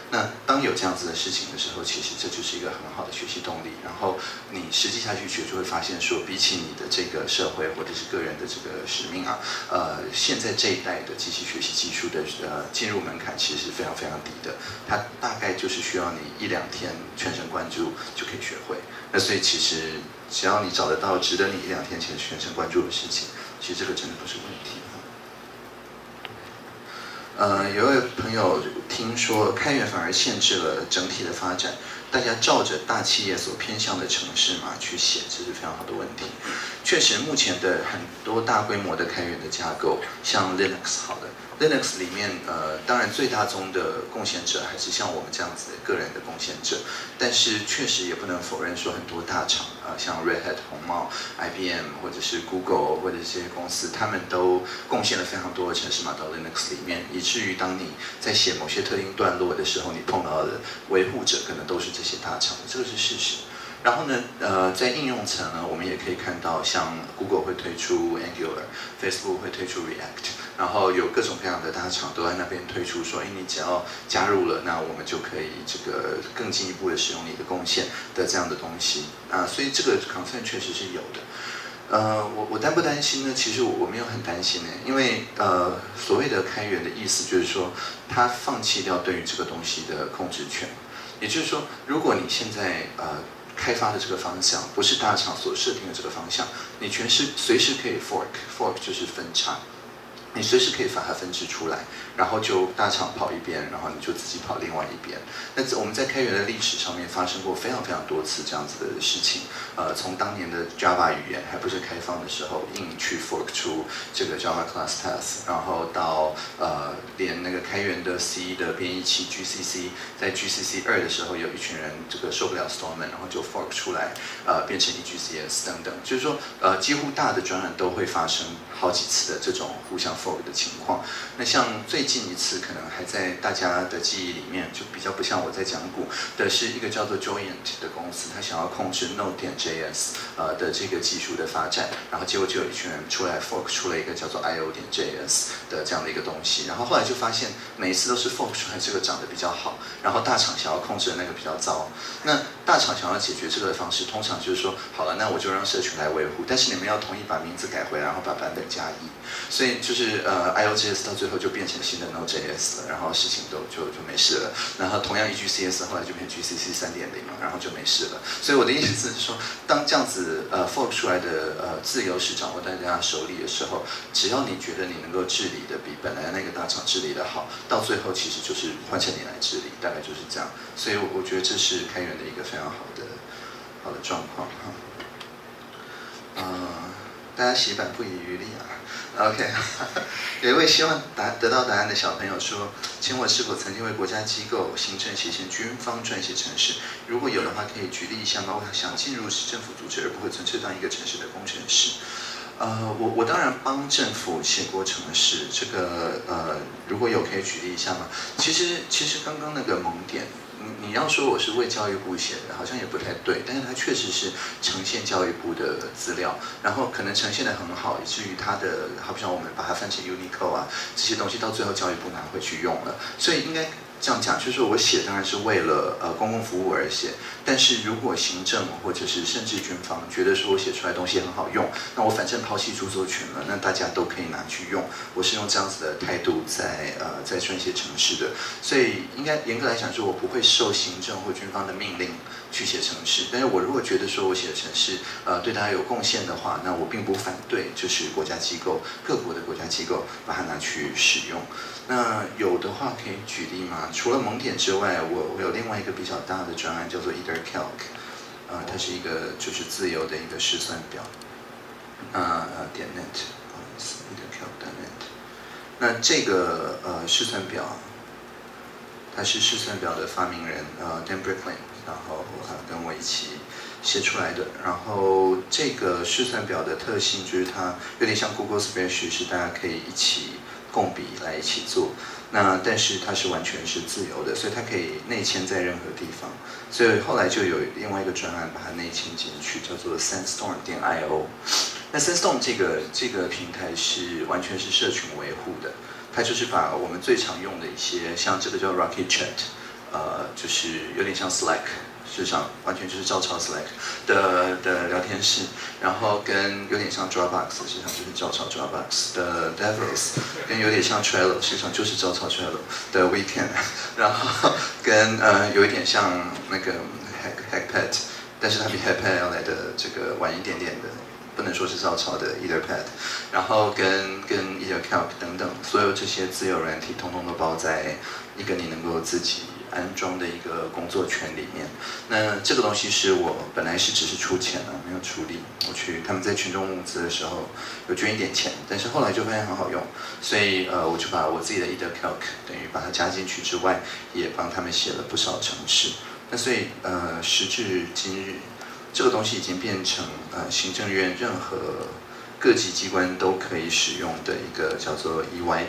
那当有这样子的事情的时候，其实这就是一个很好的学习动力。然后你实际下去学，就会发现说，比起你的这个社会或者是个人的这个使命啊，现在这一代的机器学习技术的进入门槛其实是非常非常低的，它大概就是需要你1-2天全神贯注就可以学会。那所以其实只要你找得到值得你1-2天前全神贯注的事情，其实这个真的不是问题。有位朋友听说开源反而限制了整体的发展，大家照着大企业所偏向的程式码去写，这是非常好的问题。确实，目前的很多大规模的开源的架构，像 Linux 好的 Linux 里面，当然最大宗的贡献者还是像我们这样子的个人的贡献者，但是确实也不能否认说很多大厂像 Red Hat 红帽、IBM 或者是 Google 或者这些公司，他们都贡献了非常多的程式码到 Linux 里面，以至于当你在写某些特定段落的时候，你碰到的维护者可能都是这些大厂，这个是事实。然后呢，在应用层呢，我们也可以看到，像 Google 会推出 Angular，Facebook 会推出 React， 然后有各种各样的大厂都在那边推出说，你只要加入了，那我们就可以这个更进一步的使用你的贡献的这样的东西所以这个 concern 确实是有的。我担不担心呢？其实我没有很担心呢，因为所谓的开源的意思就是说，他放弃掉对于这个东西的控制权，也就是说，如果你现在开发的这个方向不是大厂所设定的这个方向，你随时可以 fork 就是分叉，你随时可以把它分支出来，然后就大厂跑一边，然后你就自己跑另外一边。那我们在开源的历史上面发生过非常非常多次这样子的事情。从当年的 Java 语言还不是开放的时候，硬去 fork 出这个 Java Class Path， 然后到连那个开源的 C 的编译器 GCC， 在 GCC 2的时候，有一群人这个受不了 Stallman， 然后就 fork 出来，变成 eGCS 等等。就是说，几乎大的专案都会发生好几次的这种互相 fork 的情况。那像最近一次可能还在大家的记忆里面，就比较不像我在讲古的是一个叫做 Joyent 的公司，他想要控制 Node.js 的这个技术的发展，然后结果就有一群人出来 fork 出了一个叫做 IO.js 的这样的一个东西，然后后来就发现每一次都是 fork 出来这个长得比较好，然后大厂想要控制的那个比较糟。那大厂想要解决这个的方式，通常就是说，好了，那我就让社群来维护，但是你们要同意把名字改回来，然后把版本加1。所以就是IO.js 到最后就变成新的 Node.js 了，然后事情就没事了。然后同样 eGCS 后来就变 GCC 3.0了，然后就没事了。所以我的意思是说，当这样子fork 出来的自由是掌握在大家手里的时候，只要你觉得你能够治理的比本来那个大厂治理的好，到最后其实就是换成你来治理，大概就是这样。所以我觉得这是开源的一个非常好的状况大家洗版不遗余力OK 有一位希望得到答案的小朋友说，请我是否曾经为国家机构、行政协线、军方撰写程式？如果有的话，可以举例一下吗？我想进入市政府组织，而不会纯粹当一个城市的工程师。我当然帮政府写过程式，这个如果有可以举例一下吗？其实刚刚那个萌点。你要说我是为教育部写的，好像也不太对，但是它确实是呈现教育部的资料，然后可能呈现得很好，以至于它的，好比像我们把它翻成 Unicode 这些东西到最后教育部拿回去用了，所以应该这样讲，就是我写当然是为了公共服务而写，但是如果行政或者是甚至军方觉得说我写出来的东西很好用，那我反正抛弃著作权了，那大家都可以拿去用。我是用这样子的态度在撰写程式的，所以应该严格来讲说，我不会受行政或军方的命令去写程式。但是我如果觉得说我写的程式对大家有贡献的话，那我并不反对，就是国家机构各国的国家机构把它拿去使用。那有的话可以举例吗？除了萌点之外，我有另外一个比较大的专案叫做 EtherCalc，它是一个就是自由的一个试算表，.net， 不好意思 ，EtherCalc.net。那这个试算表，它是试算表的发明人Dan Bricklin， 然后跟我一起写出来的。然后这个试算表的特性就是它有点像 Google Spreadsheet， 是大家可以一起共笔来一起做。那但是它是完全是自由的，所以它可以内嵌在任何地方。所以后来就有另外一个专案把它内嵌进去，叫做 Sandstorm.io。那 Sandstorm 这个平台是完全是社群维护的，它就是把我们最常用的一些，像这个叫 Rocket Chat， 就是有点像 Slack。事实上，完全就是照抄 Slack 的聊天室，然后跟有点像 Dropbox， 实际上就是照抄 Dropbox 的 Devils， 跟有点像 Trello， 实际上就是照抄 Trello 的 Weekend， 然后跟有一点像那个 Hackpad， 但是它比 Hackpad 要来的这个晚一点点的。不能说是照抄的 Etherpad， 然后跟 Ethercalc 等等，所有这些自由软体，通通都包在一个你能够自己安装的一个工作圈里面。那这个东西是我本来是只是出钱没有出力。他们在群众募资的时候有捐一点钱，但是后来就发现很好用，所以我就把我自己的 Ethercalc 等于把它加进去之外，也帮他们写了不少程式。那所以时至今日。这个东西已经变成行政院任何各级机关都可以使用的一个叫做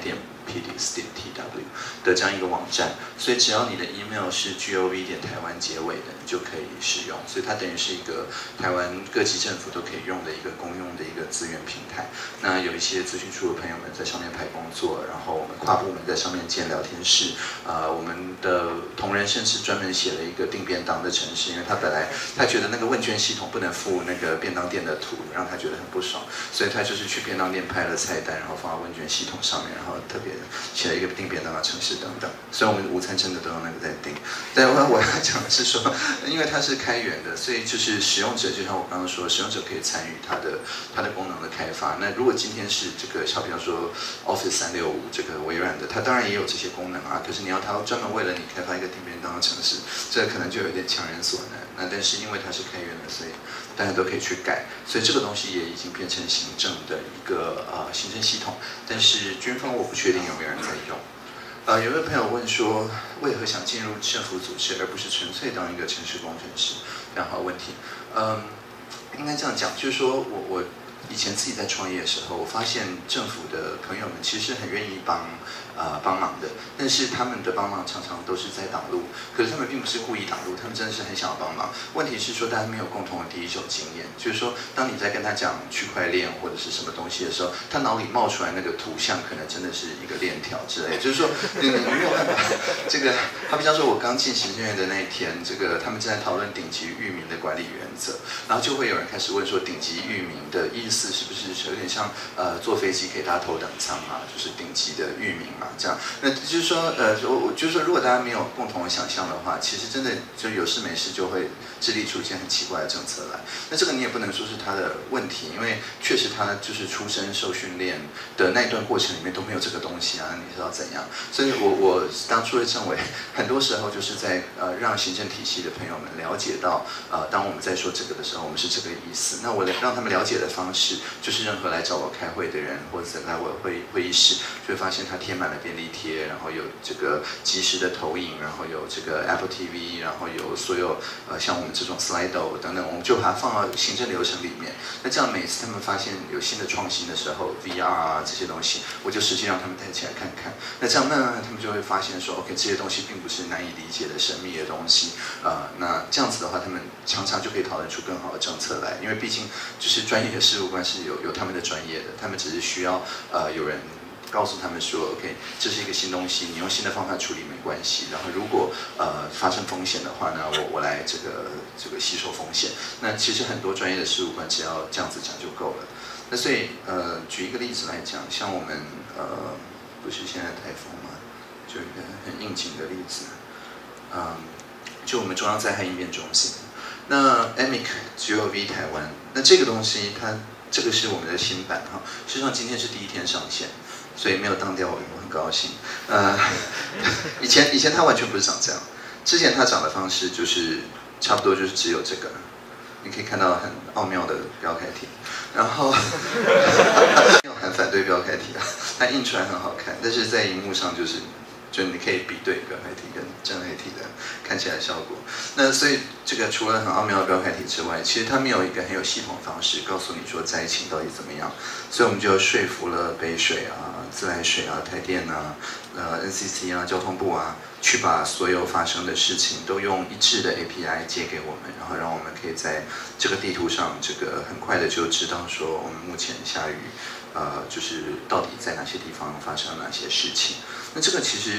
ey.pds.tw 的这样一个网站，所以只要你的 email 是 gov.taiwan 结尾的，你就可以使用。所以它等于是一个台湾各级政府都可以用的一个公用的一个资源平台。那有一些资讯处的朋友们在上面排工作，然后我们跨部门在上面建聊天室。我们的同仁甚至专门写了一个订便当的程式，因为他本来他觉得那个问卷系统不能附那个便当店的图，让他觉得很不爽，所以他就是去便当店拍了菜单，然后放到问卷系统上面，然后特别写了一个订便当的程式等等。虽然我们午餐真的都用那个在订，但我要讲的是说，因为它是开源的，所以就是使用者就像我刚刚说，使用者可以参与它的功能的开发。那如果今天是这个，像比方说 Office 365这个微软的，它当然也有这些功能啊，可是你要它专门为了你开发一个订便当的程式，这可能就有点强人所难。那但是因为它是开源的，所以大家都可以去改，所以这个东西也已经变成行政的一个行政系统。但是军方我不确定有没有人在用。有位朋友问说，为何想进入政府组织，而不是纯粹当一个程式工程师？非常好的问题。应该这样讲，就是说我以前自己在创业的时候，我发现政府的朋友们其实很愿意帮忙的，但是他们的帮忙常常都是在挡路，可是他们并不是故意挡路，他们真的是很想要帮忙。问题是说大家没有共同的第一手经验，就是说当你在跟他讲区块链或者是什么东西的时候，他脑里冒出来那个图像可能真的是一个链条之类的，就是说你没有办法。这个好比方说我刚进行政院的那一天，这个他们正在讨论顶级域名的管理原则，然后就会有人开始问说，顶级域名的意思是不是有点像坐飞机给大家头等舱啊，就是顶级的域名嘛，这样。那就是说我就是说，如果大家没有共同的想象的话，其实真的就有事没事就会致力出一些很奇怪的政策来。那这个你也不能说是他的问题，因为确实他就是出生受训练的那一段过程里面都没有这个东西啊，你知道怎样？所以我当初的政委，很多时候就是在让行政体系的朋友们了解到，当我们在说这个的时候，我们是这个意思。那我让他们了解的方式，就是任何来找我开会的人，或者来我会议室，就会发现他贴满了便利贴，然后有这个即时的投影，然后有这个 Apple TV， 然后有所有像我们这种 Slido 等等，我们就把它放到行政流程里面。那这样每次他们发现有新的创新的时候 ，VR 啊这些东西，我就实际让他们带起来看看。那这样慢慢他们就会发现说 ，OK， 这些东西并不是难以理解的神秘的东西。那这样子的话，他们常常就可以讨论出更好的政策来，因为毕竟就是专业的事务官是有他们的专业的，他们只是需要有人告诉他们说 ，OK， 这是一个新东西，你用新的方法处理没关系。然后如果发生风险的话呢，我来这个吸收风险。那其实很多专业的事务官只要这样子讲就够了。那所以举一个例子来讲，像我们不是现在台风嘛，就一个很应景的例子，就我们中央灾害应变中心。那 AMIC.gov 台湾，那这个东西这个是我们的新版哈，事实上今天是第一天上线，所以没有当掉我很高兴。以前它完全不是长这样，之前它长的方式就是差不多就是只有这个，你可以看到很奥妙的标楷体，然后没有很反对标楷体啊，它印出来很好看，但是在荧幕上就你可以比对标楷体跟正楷体的看起来效果。那所以这个除了很奥妙的标楷体之外，其实它没有一个很有系统的方式告诉你说灾情到底怎么样。所以我们就说服了北水啊、自来水啊、台电啊、NCC 啊、交通部啊，去把所有发生的事情都用一致的 API 接给我们，然后让我们可以在这个地图上这个很快的就知道说我们目前下雨。就是到底在哪些地方发生了哪些事情？那这个其实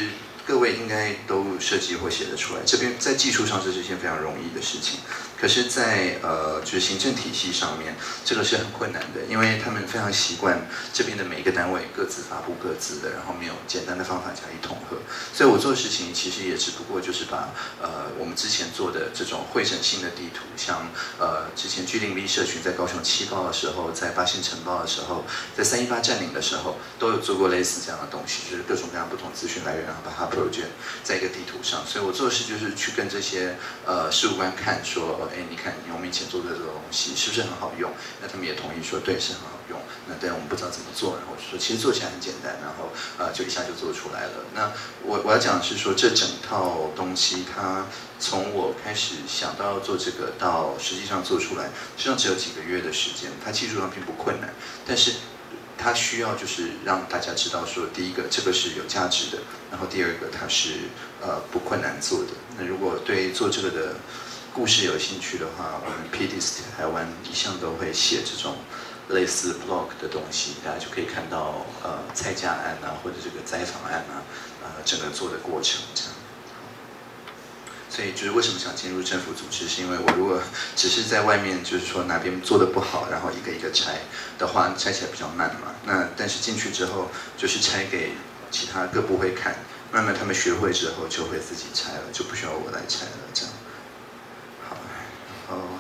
各位应该都设计或写得出来。这边在技术上这是一件非常容易的事情，可是在，就是行政体系上面，这个是很困难的，因为他们非常习惯这边的每一个单位各自发布各自的，然后没有简单的方法加以统合。所以我做的事情其实也只不过就是把我们之前做的这种会诊性的地图，像之前G0V社群在高雄7报的时候，在8县城报的时候，在318占领的时候，都有做过类似这样的东西，就是各种各样不同资讯来源，然后把它 project 在一个地图上。所以我做的事就是去跟这些事务官看说，哎，你看我们以前做的这个东西是不是很好用？那他们也同意说对，是很好用。那但我们不知道怎么做，然后我就说其实做起来很简单，然后就一下就做出来了。那我要讲的是说，这整套东西它从我开始想到要做这个到实际上做出来，实际上只有几个月的时间。它技术上并不困难，但是它需要就是让大家知道说，第一个这个是有价值的，然后第二个它是不困难做的。那如果对做这个的故事有兴趣的话，我们 PDIS 台湾一向都会写这种类似 blog 的东西，大家就可以看到菜价案啊，或者这个灾访案啊，整个做的过程这样。所以就是为什么想进入政府组织，是因为我如果只是在外面就是说哪边做的不好，然后一个一个拆的话，拆起来比较慢嘛。那但是进去之后，就是拆给其他各部会看，慢慢他们学会之后就会自己拆了，就不需要我来拆了这样。好，然后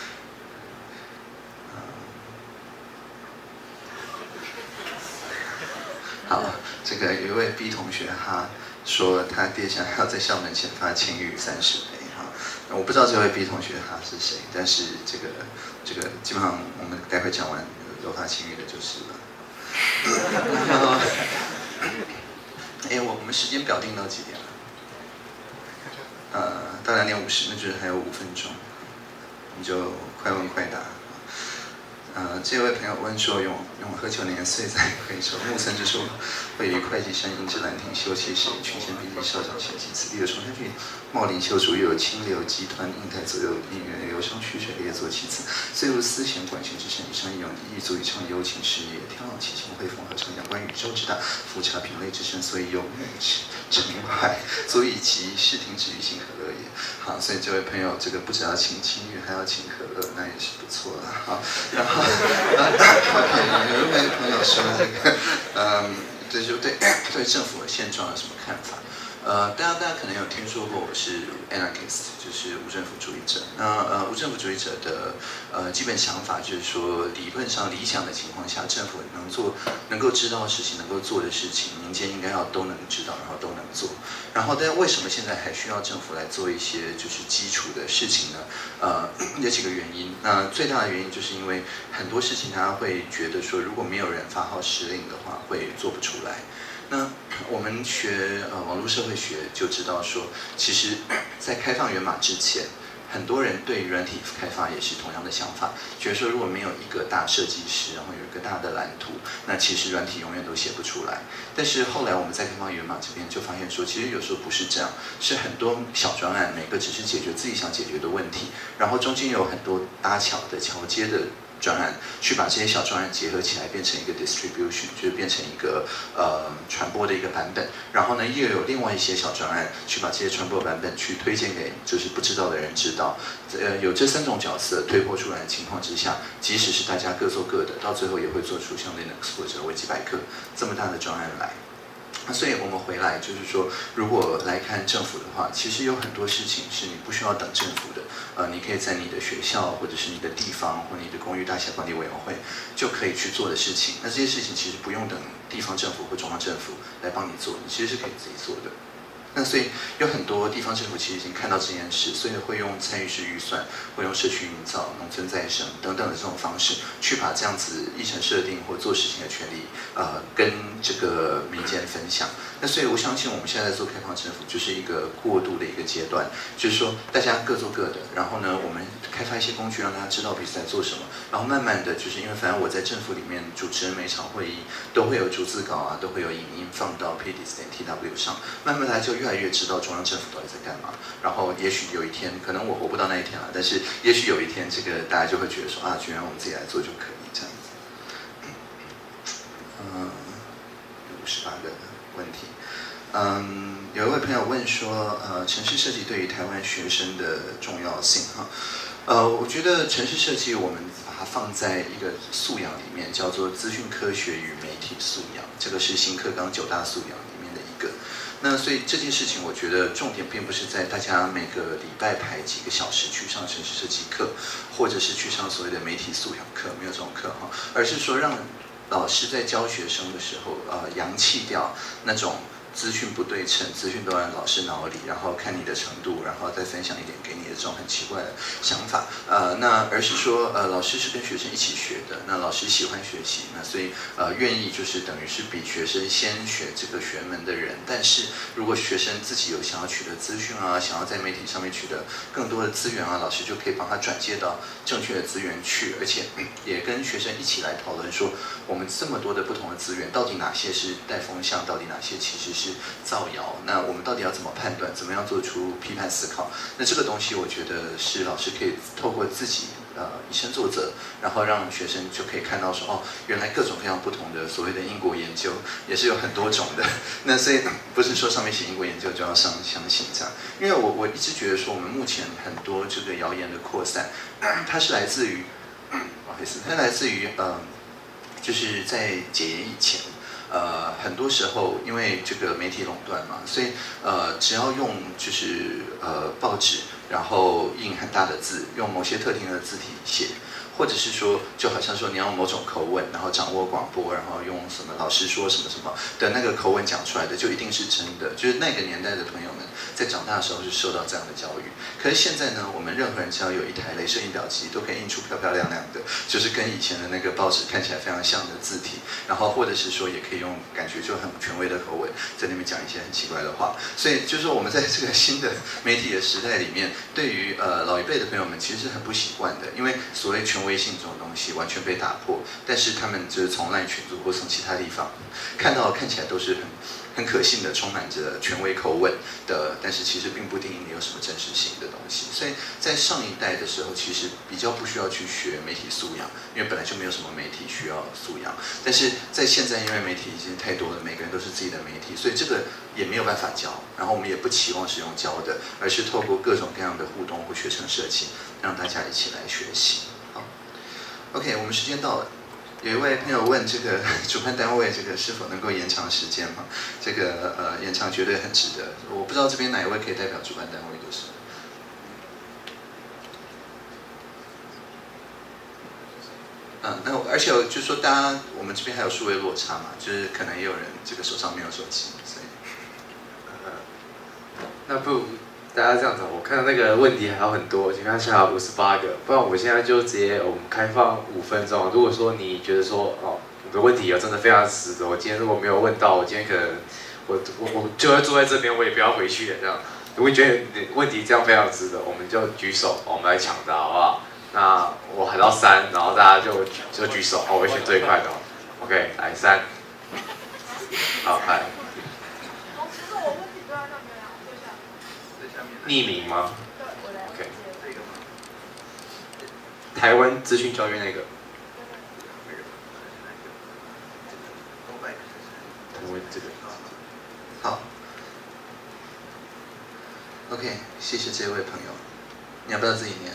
好，这个有一位 B 同学哈说他爹想要在校门前发青玉30枚哈，我不知道这位 B 同学他是谁，但是这个基本上我们待会讲完有发青玉的就是了。然后，哎，我们时间表定到几点了？到2点50，那就是还有5分钟，我们就快问快答。这位朋友问说，永和9年岁在贵州，木森之说位于会稽山阴之兰亭休憩室，群贤毕业校长写其次。第二，崇山郡茂林修竹又有清流集团印太左右应援流觞曲水列作其次。虽无丝弦管弦之声，以上一咏亦足以唱幽情事业。天朗气清，汇风和唱扬关宇宙之大，浮茶品类之声，所以有美情怀，足以集视听之于心可乐也。好，所以这位朋友这个不只要请青玉，还要请可乐，那也是不错了。好，然后有一位朋友说这个，这就对政府的现状有什么看法？大家可能有听说过我是 anarchist， 就是无政府主义者。那无政府主义者的基本想法就是说，理论上理想的情况下，政府能够知道的事情，能够做的事情，民间应该要都能知道，然后都能做。然后，但是为什么现在还需要政府来做一些就是基础的事情呢？有几个原因。那最大的原因就是因为很多事情大家会觉得说，如果没有人发号施令的话，会做不出来。那我们学网络社会学就知道说，其实，在开放源码之前，很多人对于软体开发也是同样的想法，觉得说如果没有一个大设计师，然后有一个大的蓝图，那其实软体永远都写不出来。但是后来我们在开放源码这边就发现说，其实有时候不是这样，是很多小专案，每个只是解决自己想解决的问题，然后中间有很多搭桥的桥接的专案，去把这些小专案结合起来，变成一个 distribution， 就是变成一个传播的一个版本。然后呢，又有另外一些小专案，去把这些传播版本去推荐给就是不知道的人知道。有这3种角色推波出来的情况之下，即使是大家各做各的，到最后也会做出像 Linux 或者维基百科这么大的专案来。那所以我们回来就是说，如果来看政府的话，其实有很多事情是你不需要等政府的，你可以在你的学校或者是你的地方或你的公寓大厦管理委员会就可以去做的事情。那这些事情其实不用等地方政府或中央政府来帮你做，你其实是可以自己做的。那所以有很多地方政府其实已经看到这件事，所以会用参与式预算，会用社区营造、农村再生等等的这种方式，去把这样子议程设定或做事情的权利，跟这个民间分享。那所以我相信我们现在在做开放政府，就是一个过渡的一个阶段，就是说大家各做各的，然后呢，我们开发一些工具，让大家知道彼此在做什么，然后慢慢的，就是因为反正我在政府里面主持人每场会议都会有逐字稿啊，都会有影音放到 PDIS.tw 上，慢慢大家就越来越知道中央政府到底在干嘛。然后也许有一天，可能我活不到那一天了，但是也许有一天，这个大家就会觉得说啊，居然我们自己来做就可以这样子。58个问题。 有一位朋友问说，城市设计对于台湾学生的重要性哈。我觉得城市设计我们把它放在一个素养里面，叫做资讯科学与媒体素养，这个是新课纲9大素养里面的一个。那所以这件事情，我觉得重点并不是在大家每个礼拜排几个小时去上城市设计课，或者是去上所谓的媒体素养课，没有这种课哈，而是说让老师在教学生的时候，扬弃掉那种资讯不对称，资讯都在老师脑里，然后看你的程度，然后再分享一点给你的这种很奇怪的想法。而是说，老师是跟学生一起学的，那老师喜欢学习，那所以愿意就是等于是比学生先学这个学门的人。但是如果学生自己有想要取得资讯啊，想要在媒体上面取得更多的资源啊，老师就可以帮他转接到正确的资源去，而且也跟学生一起来讨论说，我们这么多的不同的资源，到底哪些是带风向，到底哪些其实是造谣？那我们到底要怎么判断？怎么样做出批判思考？那这个东西，我觉得是老师可以透过自己以身作则，然后让学生就可以看到说，哦，原来各种各样不同的所谓的因果研究也是有很多种的。那所以不是说上面写因果研究就要相信这样，因为我一直觉得说，我们目前很多这个谣言的扩散，它是来自于，不好意思，它来自于就是在解严以前。很多时候因为这个媒体垄断嘛，所以只要用就是报纸，然后印很大的字，用某些特定的字体写，或者是说就好像说你要用某种口吻，然后掌握广播，然后用什么老师说什么什么的那个口吻讲出来的，就一定是真的。就是那个年代的朋友们在长大的时候是受到这样的教育。可是现在呢，我们任何人只要有一台雷射印表机，都可以印出漂漂亮亮的，就是跟以前的那个报纸看起来非常像的字体，然后或者是说也可以用感觉就很权威的口吻在那边讲一些很奇怪的话。所以就是说我们在这个新的媒体的时代里面，对于老一辈的朋友们其实是很不习惯的，因为所谓权威性这种东西完全被打破，但是他们就是从LINE群组或从其他地方看到看起来都是很可信的，充满着权威口吻的，但是其实并不一定有什么真实性的东西。所以在上一代的时候，其实比较不需要去学媒体素养，因为本来就没有什么媒体需要素养。但是在现在，因为媒体已经太多了，每个人都是自己的媒体，所以这个也没有办法教。然后我们也不期望是用教的，而是透过各种各样的互动或学程设计，让大家一起来学习。好 ，OK， 我们时间到了。有一位朋友问这个主办单位这个是否能够延长时间嘛？这个延长绝对很值得。我不知道这边哪一位可以代表主办单位的是？那而且就是说，大家我们这边还有数位落差嘛，就是可能也有人这个手上没有手机，所以那不如大家这样子，我看到那个问题还有很多，请看下58个，不然我们现在就直接我们开放5分钟。如果说你觉得说哦，我的问题有真的非常值得，我今天如果没有问到，我今天可能我就会坐在这边，我也不要回去了这样。如果你觉得你问题这样非常值得，我们就举手，我们来抢答好不好？那我喊到3，然后大家就举手，我会选最快的。OK， 来3，好，来。匿名吗 ？OK。台湾资讯教育那个。台湾这个。 好。OK， 谢谢这位朋友。你要不要自己念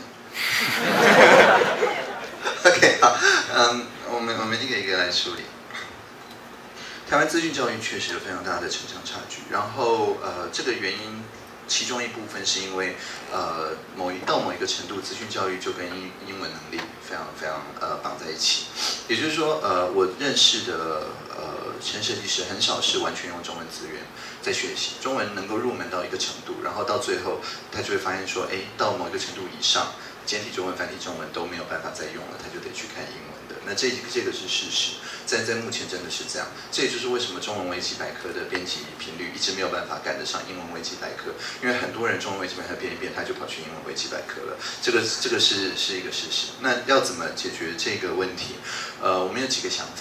？OK， 好，我们一个一个来处理。台湾资讯教育确实有非常大的成长差距，然后这个原因。其中一部分是因为，到某一个程度，资讯教育就跟英文能力非常绑在一起。也就是说，我认识的城市设计师很少是完全用中文资源在学习，中文能够入门到一个程度，然后到最后他就会发现说，哎，到某一个程度以上，简体中文、繁体中文都没有办法再用了，他就得去看英文的。那这个是事实。在目前真的是这样，这也就是为什么中文维基百科的编辑频率一直没有办法赶得上英文维基百科，因为很多人中文维基百科编一编，他就跑去英文维基百科了。这个是一个事实。那要怎么解决这个问题？我们有几个想法。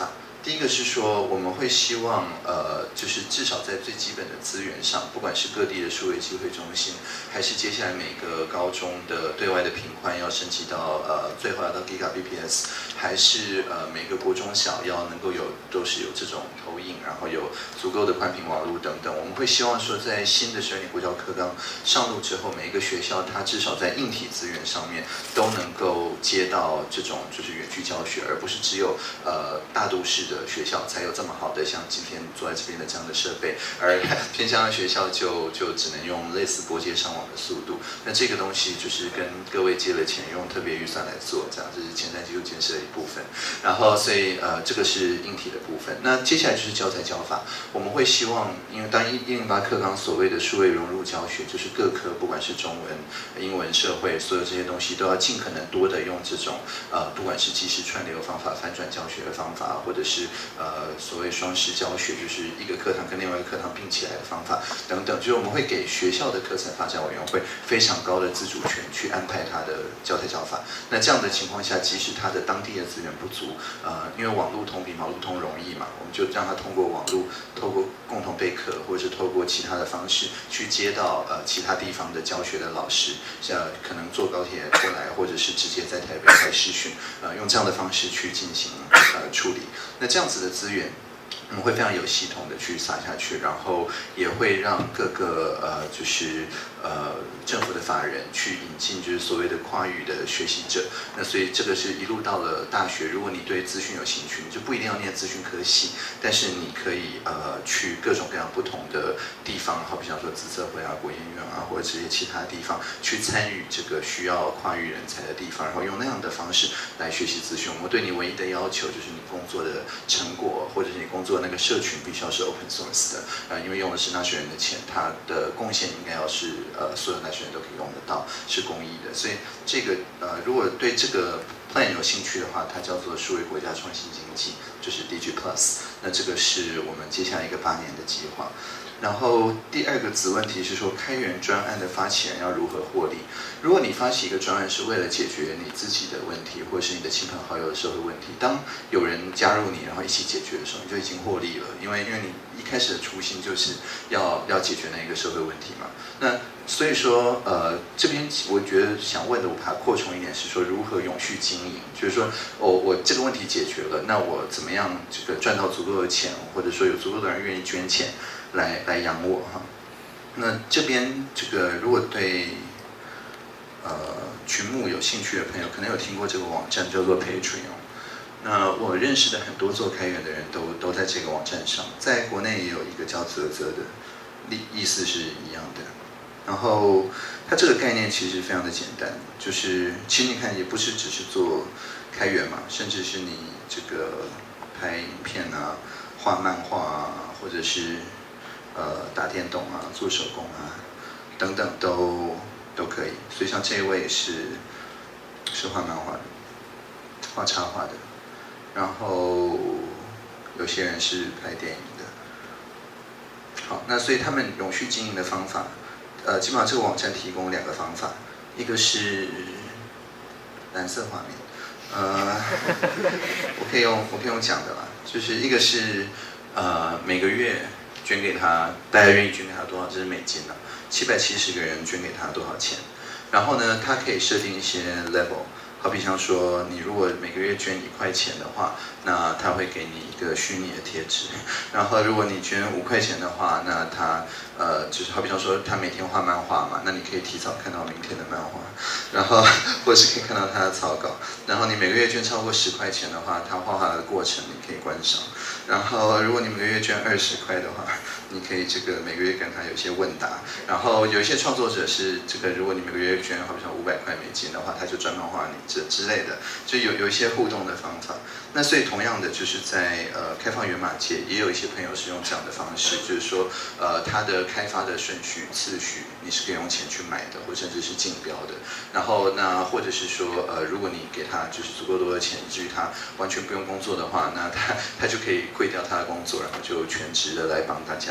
第一个是说，我们会希望就是至少在最基本的资源上，不管是各地的数位机会中心，还是接下来每个高中的对外的频宽要升级到最后要到 Gbps， 还是每个国中小要能够都是有这种投影，然后有足够的宽频网络等等。我们会希望说，在新的12年国教课纲上路之后，每一个学校它至少在硬体资源上面都能够接到这种就是远距教学，而不是只有大都市的学校才有这么好的像今天坐在这边的这样的设备，而偏乡的学校就只能用类似拨接上网的速度。那这个东西就是跟各位借了钱，用特别预算来做，这样这是前瞻基础建设的一部分。然后所以这个是硬体的部分。那接下来就是教材教法，我们会希望，因为当108课纲所谓的数位融入教学，就是各科不管是中文、英文、社会，所有这些东西都要尽可能多的用这种不管是即时串流方法、翻转教学的方法，或者是所谓双师教学，就是一个课堂跟另外一个课堂并起来的方法等等，就是我们会给学校的课程发展委员会非常高的自主权去安排它的教材教法。那这样的情况下，即使它的当地的资源不足，因为网路通比马路通容易嘛，我们就让它通过网路，透过共同备课，或者是透过其他的方式去接到其他地方的教学的老师，可能坐高铁过来，或者是直接在台北开视讯，用这样的方式去进行处理。那这样子的资源，我们会非常有系统的去撒下去，然后也会让各个就是政府的法人去引进，就是所谓的跨域的学习者。那所以这个是一路到了大学，如果你对资讯有兴趣，你就不一定要念资讯科系，但是你可以去各种各样不同的地方，好比像说资策会啊、国研院啊，或者这些其他地方去参与这个需要跨域人才的地方，然后用那样的方式来学习资讯。我们对你唯一的要求就是你工作的成果，或者是你工作的那个社群必须要是 open source 的，因为用的是纳税人的钱，它的贡献应该要是所有纳税人都可以用得到，是公益的。所以这个如果对这个 plan 有兴趣的话，它叫做数位国家创新经济，就是 DG Plus。那这个是我们接下来一个8年的计划。然后第二个子问题是说，开源专案的发起人要如何获利？如果你发起一个专案是为了解决你自己的问题，或者是你的亲朋好友的社会问题，当有人加入你，然后一起解决的时候，你就已经获利了，因为你一开始的初心就是要解决那一个社会问题嘛。那所以说，这边我觉得想问的，我把它扩充一点，是说如何永续经营，就是说，我这个问题解决了，那我怎么样这个赚到足够的钱，或者说有足够的人愿意捐钱来养我哈。那这边这个如果对群募有兴趣的朋友，可能有听过这个网站叫做 Patreon。那我认识的很多做开源的人都在这个网站上，在国内也有一个叫啧啧的，意思是一样的。然后它这个概念其实非常的简单，就是其实你看也不是只是做开源嘛，甚至是你这个拍影片啊、画漫画啊，或者是打电动啊、做手工啊等等都可以。所以像这一位是画漫画的，画插画的，然后有些人是拍电影的。好，那所以他们永续经营的方法。基本上这个网站提供2个方法，一个是蓝色画面，我可以用讲的啦，就是一个是每个月捐给他，大家愿意捐给他多少？这是美金啊，770个人捐给他多少钱？然后呢，他可以设定一些 level。好比像说，你如果每个月捐1块钱的话，那他会给你一个虚拟的贴纸。然后如果你捐5块钱的话，那他就是好比像说，他每天画漫画嘛，那你可以提早看到明天的漫画，然后或者是可以看到他的草稿。然后你每个月捐超过10块钱的话，他画画的过程你可以观赏。然后如果你每个月捐20块的话，你可以这个每个月跟他有一些问答。然后有一些创作者是这个，如果你每个月捐好比像500块美金的话，他就专门画你之类的，就有一些互动的方法。那所以同样的，就是在开放源码界也有一些朋友是用这样的方式，就是说它的开发的顺序次序你是可以用钱去买的，或甚至是竞标的。然后那或者是说如果你给他就是足够多的钱，至于他完全不用工作的话，那他就可以跪掉他的工作，然后就全职的来帮大家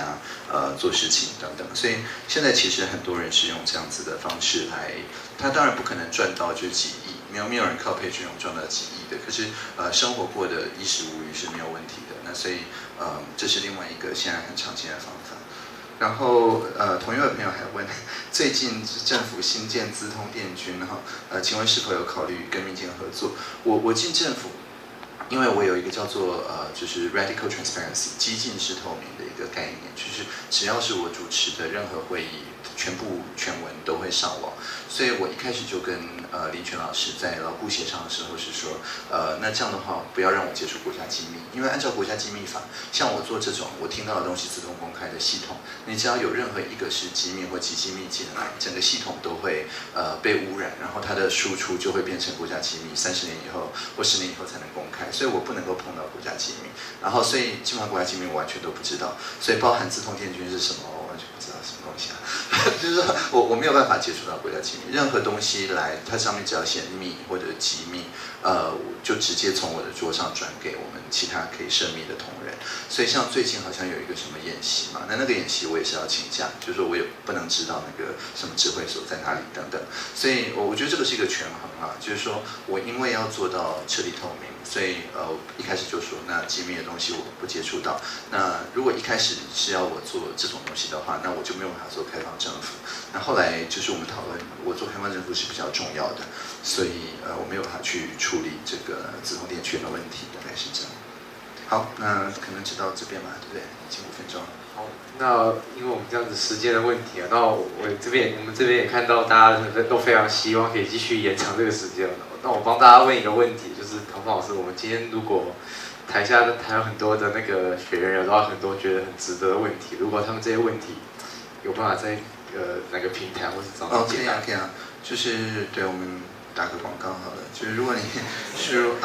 家做事情等等。所以现在其实很多人是用这样子的方式来，他当然不可能赚到就几亿，没有人靠配军赚到几亿的，可是生活过得衣食无虞是没有问题的。那所以这是另外一个现在很常见的方法。然后同一位朋友还问，最近政府新建资通电军哈，请问是否有考虑跟民间合作？我进政府，因为我有一个叫做就是 radical transparency 激进式透明的一个概念，就是只要是我主持的任何会议，全文都会上网。所以我一开始就跟林权老师在牢固协商的时候是说，那这样的话不要让我接触国家机密，因为按照国家机密法，像我做这种我听到的东西自动公开的系统，你只要有任何一个是机密或极机密进来，整个系统都会被污染，然后它的输出就会变成国家机密，30年以后或10年以后才能公开，所以我不能够碰到国家机密。然后所以基本上国家机密我完全都不知道，所以包含资通电军是什么，我完全不知道什么东西啊。就是说我没有办法接触到国家机密，任何东西来，它上面只要写密或者机密，就直接从我的桌上转给我们其他可以涉密的同仁。所以像最近好像有一个什么演习嘛，那个演习我也是要请假，就是说我也不能知道那个什么指挥所在哪里等等。所以我觉得这个是一个权衡啊，就是说我因为要做到彻底透明，所以一开始就说那机密的东西我不接触到。那如果一开始是要我做这种东西的话，那我就没有办法做开放政府。那后来就是我们讨论，我做开放政府是比较重要的，所以我没有办法去处理这个资通电权的问题，大概是这样。好，那可能只到这边嘛，对不对？已经5分钟了。 好，那因为我们这样子时间的问题啊，那我们这边也看到大家都非常希望可以继续延长这个时间。那我帮大家问一个问题，就是唐凤老师，我们今天如果台下还有很多的那个学员有到很多觉得很值得的问题，如果他们这些问题有办法在哪个平台或是找到解答？ 可以啊，就是对我们打个广告好了，就是如果你输入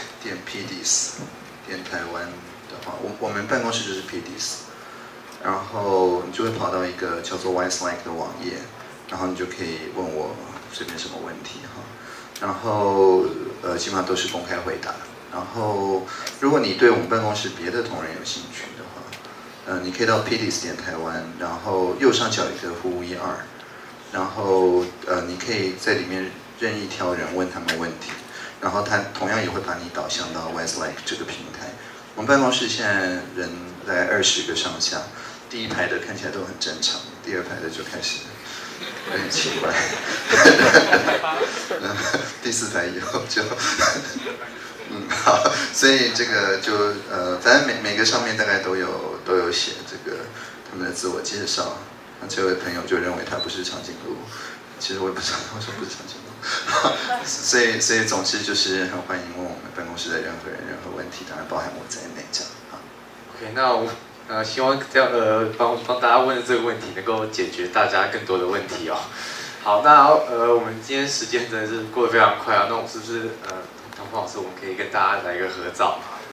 ask.pdis 台湾的话，我们办公室就是 PDS， 然后你就会跑到一个叫做 WiseLike 的网页，然后你就可以问我随便什么问题哈，然后基本上都是公开回答。然后如果你对我们办公室别的同仁有兴趣的话，你可以到 PDS 台湾，然后右上角有一个服务12，然后你可以在里面任意挑人问他们问题。然后他同样也会把你导向到 WiseLike 这个平台。我们办公室现在人大概20个上下，第一排的看起来都很正常，第2排的就开始有点奇怪，第4排以后就好，所以这个就反正每个上面大概都有写这个他们的自我介绍。那这位朋友就认为他不是长颈鹿，其实我也不知道他说不是长颈鹿。所以总之就是很欢迎问我们办公室的任何人任何问题，当然包含我在内这样。 OK， 那我希望这样帮大家问的这个问题能够解决大家更多的问题哦。好，那我们今天时间真的是过得非常快啊，那我们是不是唐凤老师我们可以跟大家来一个合照？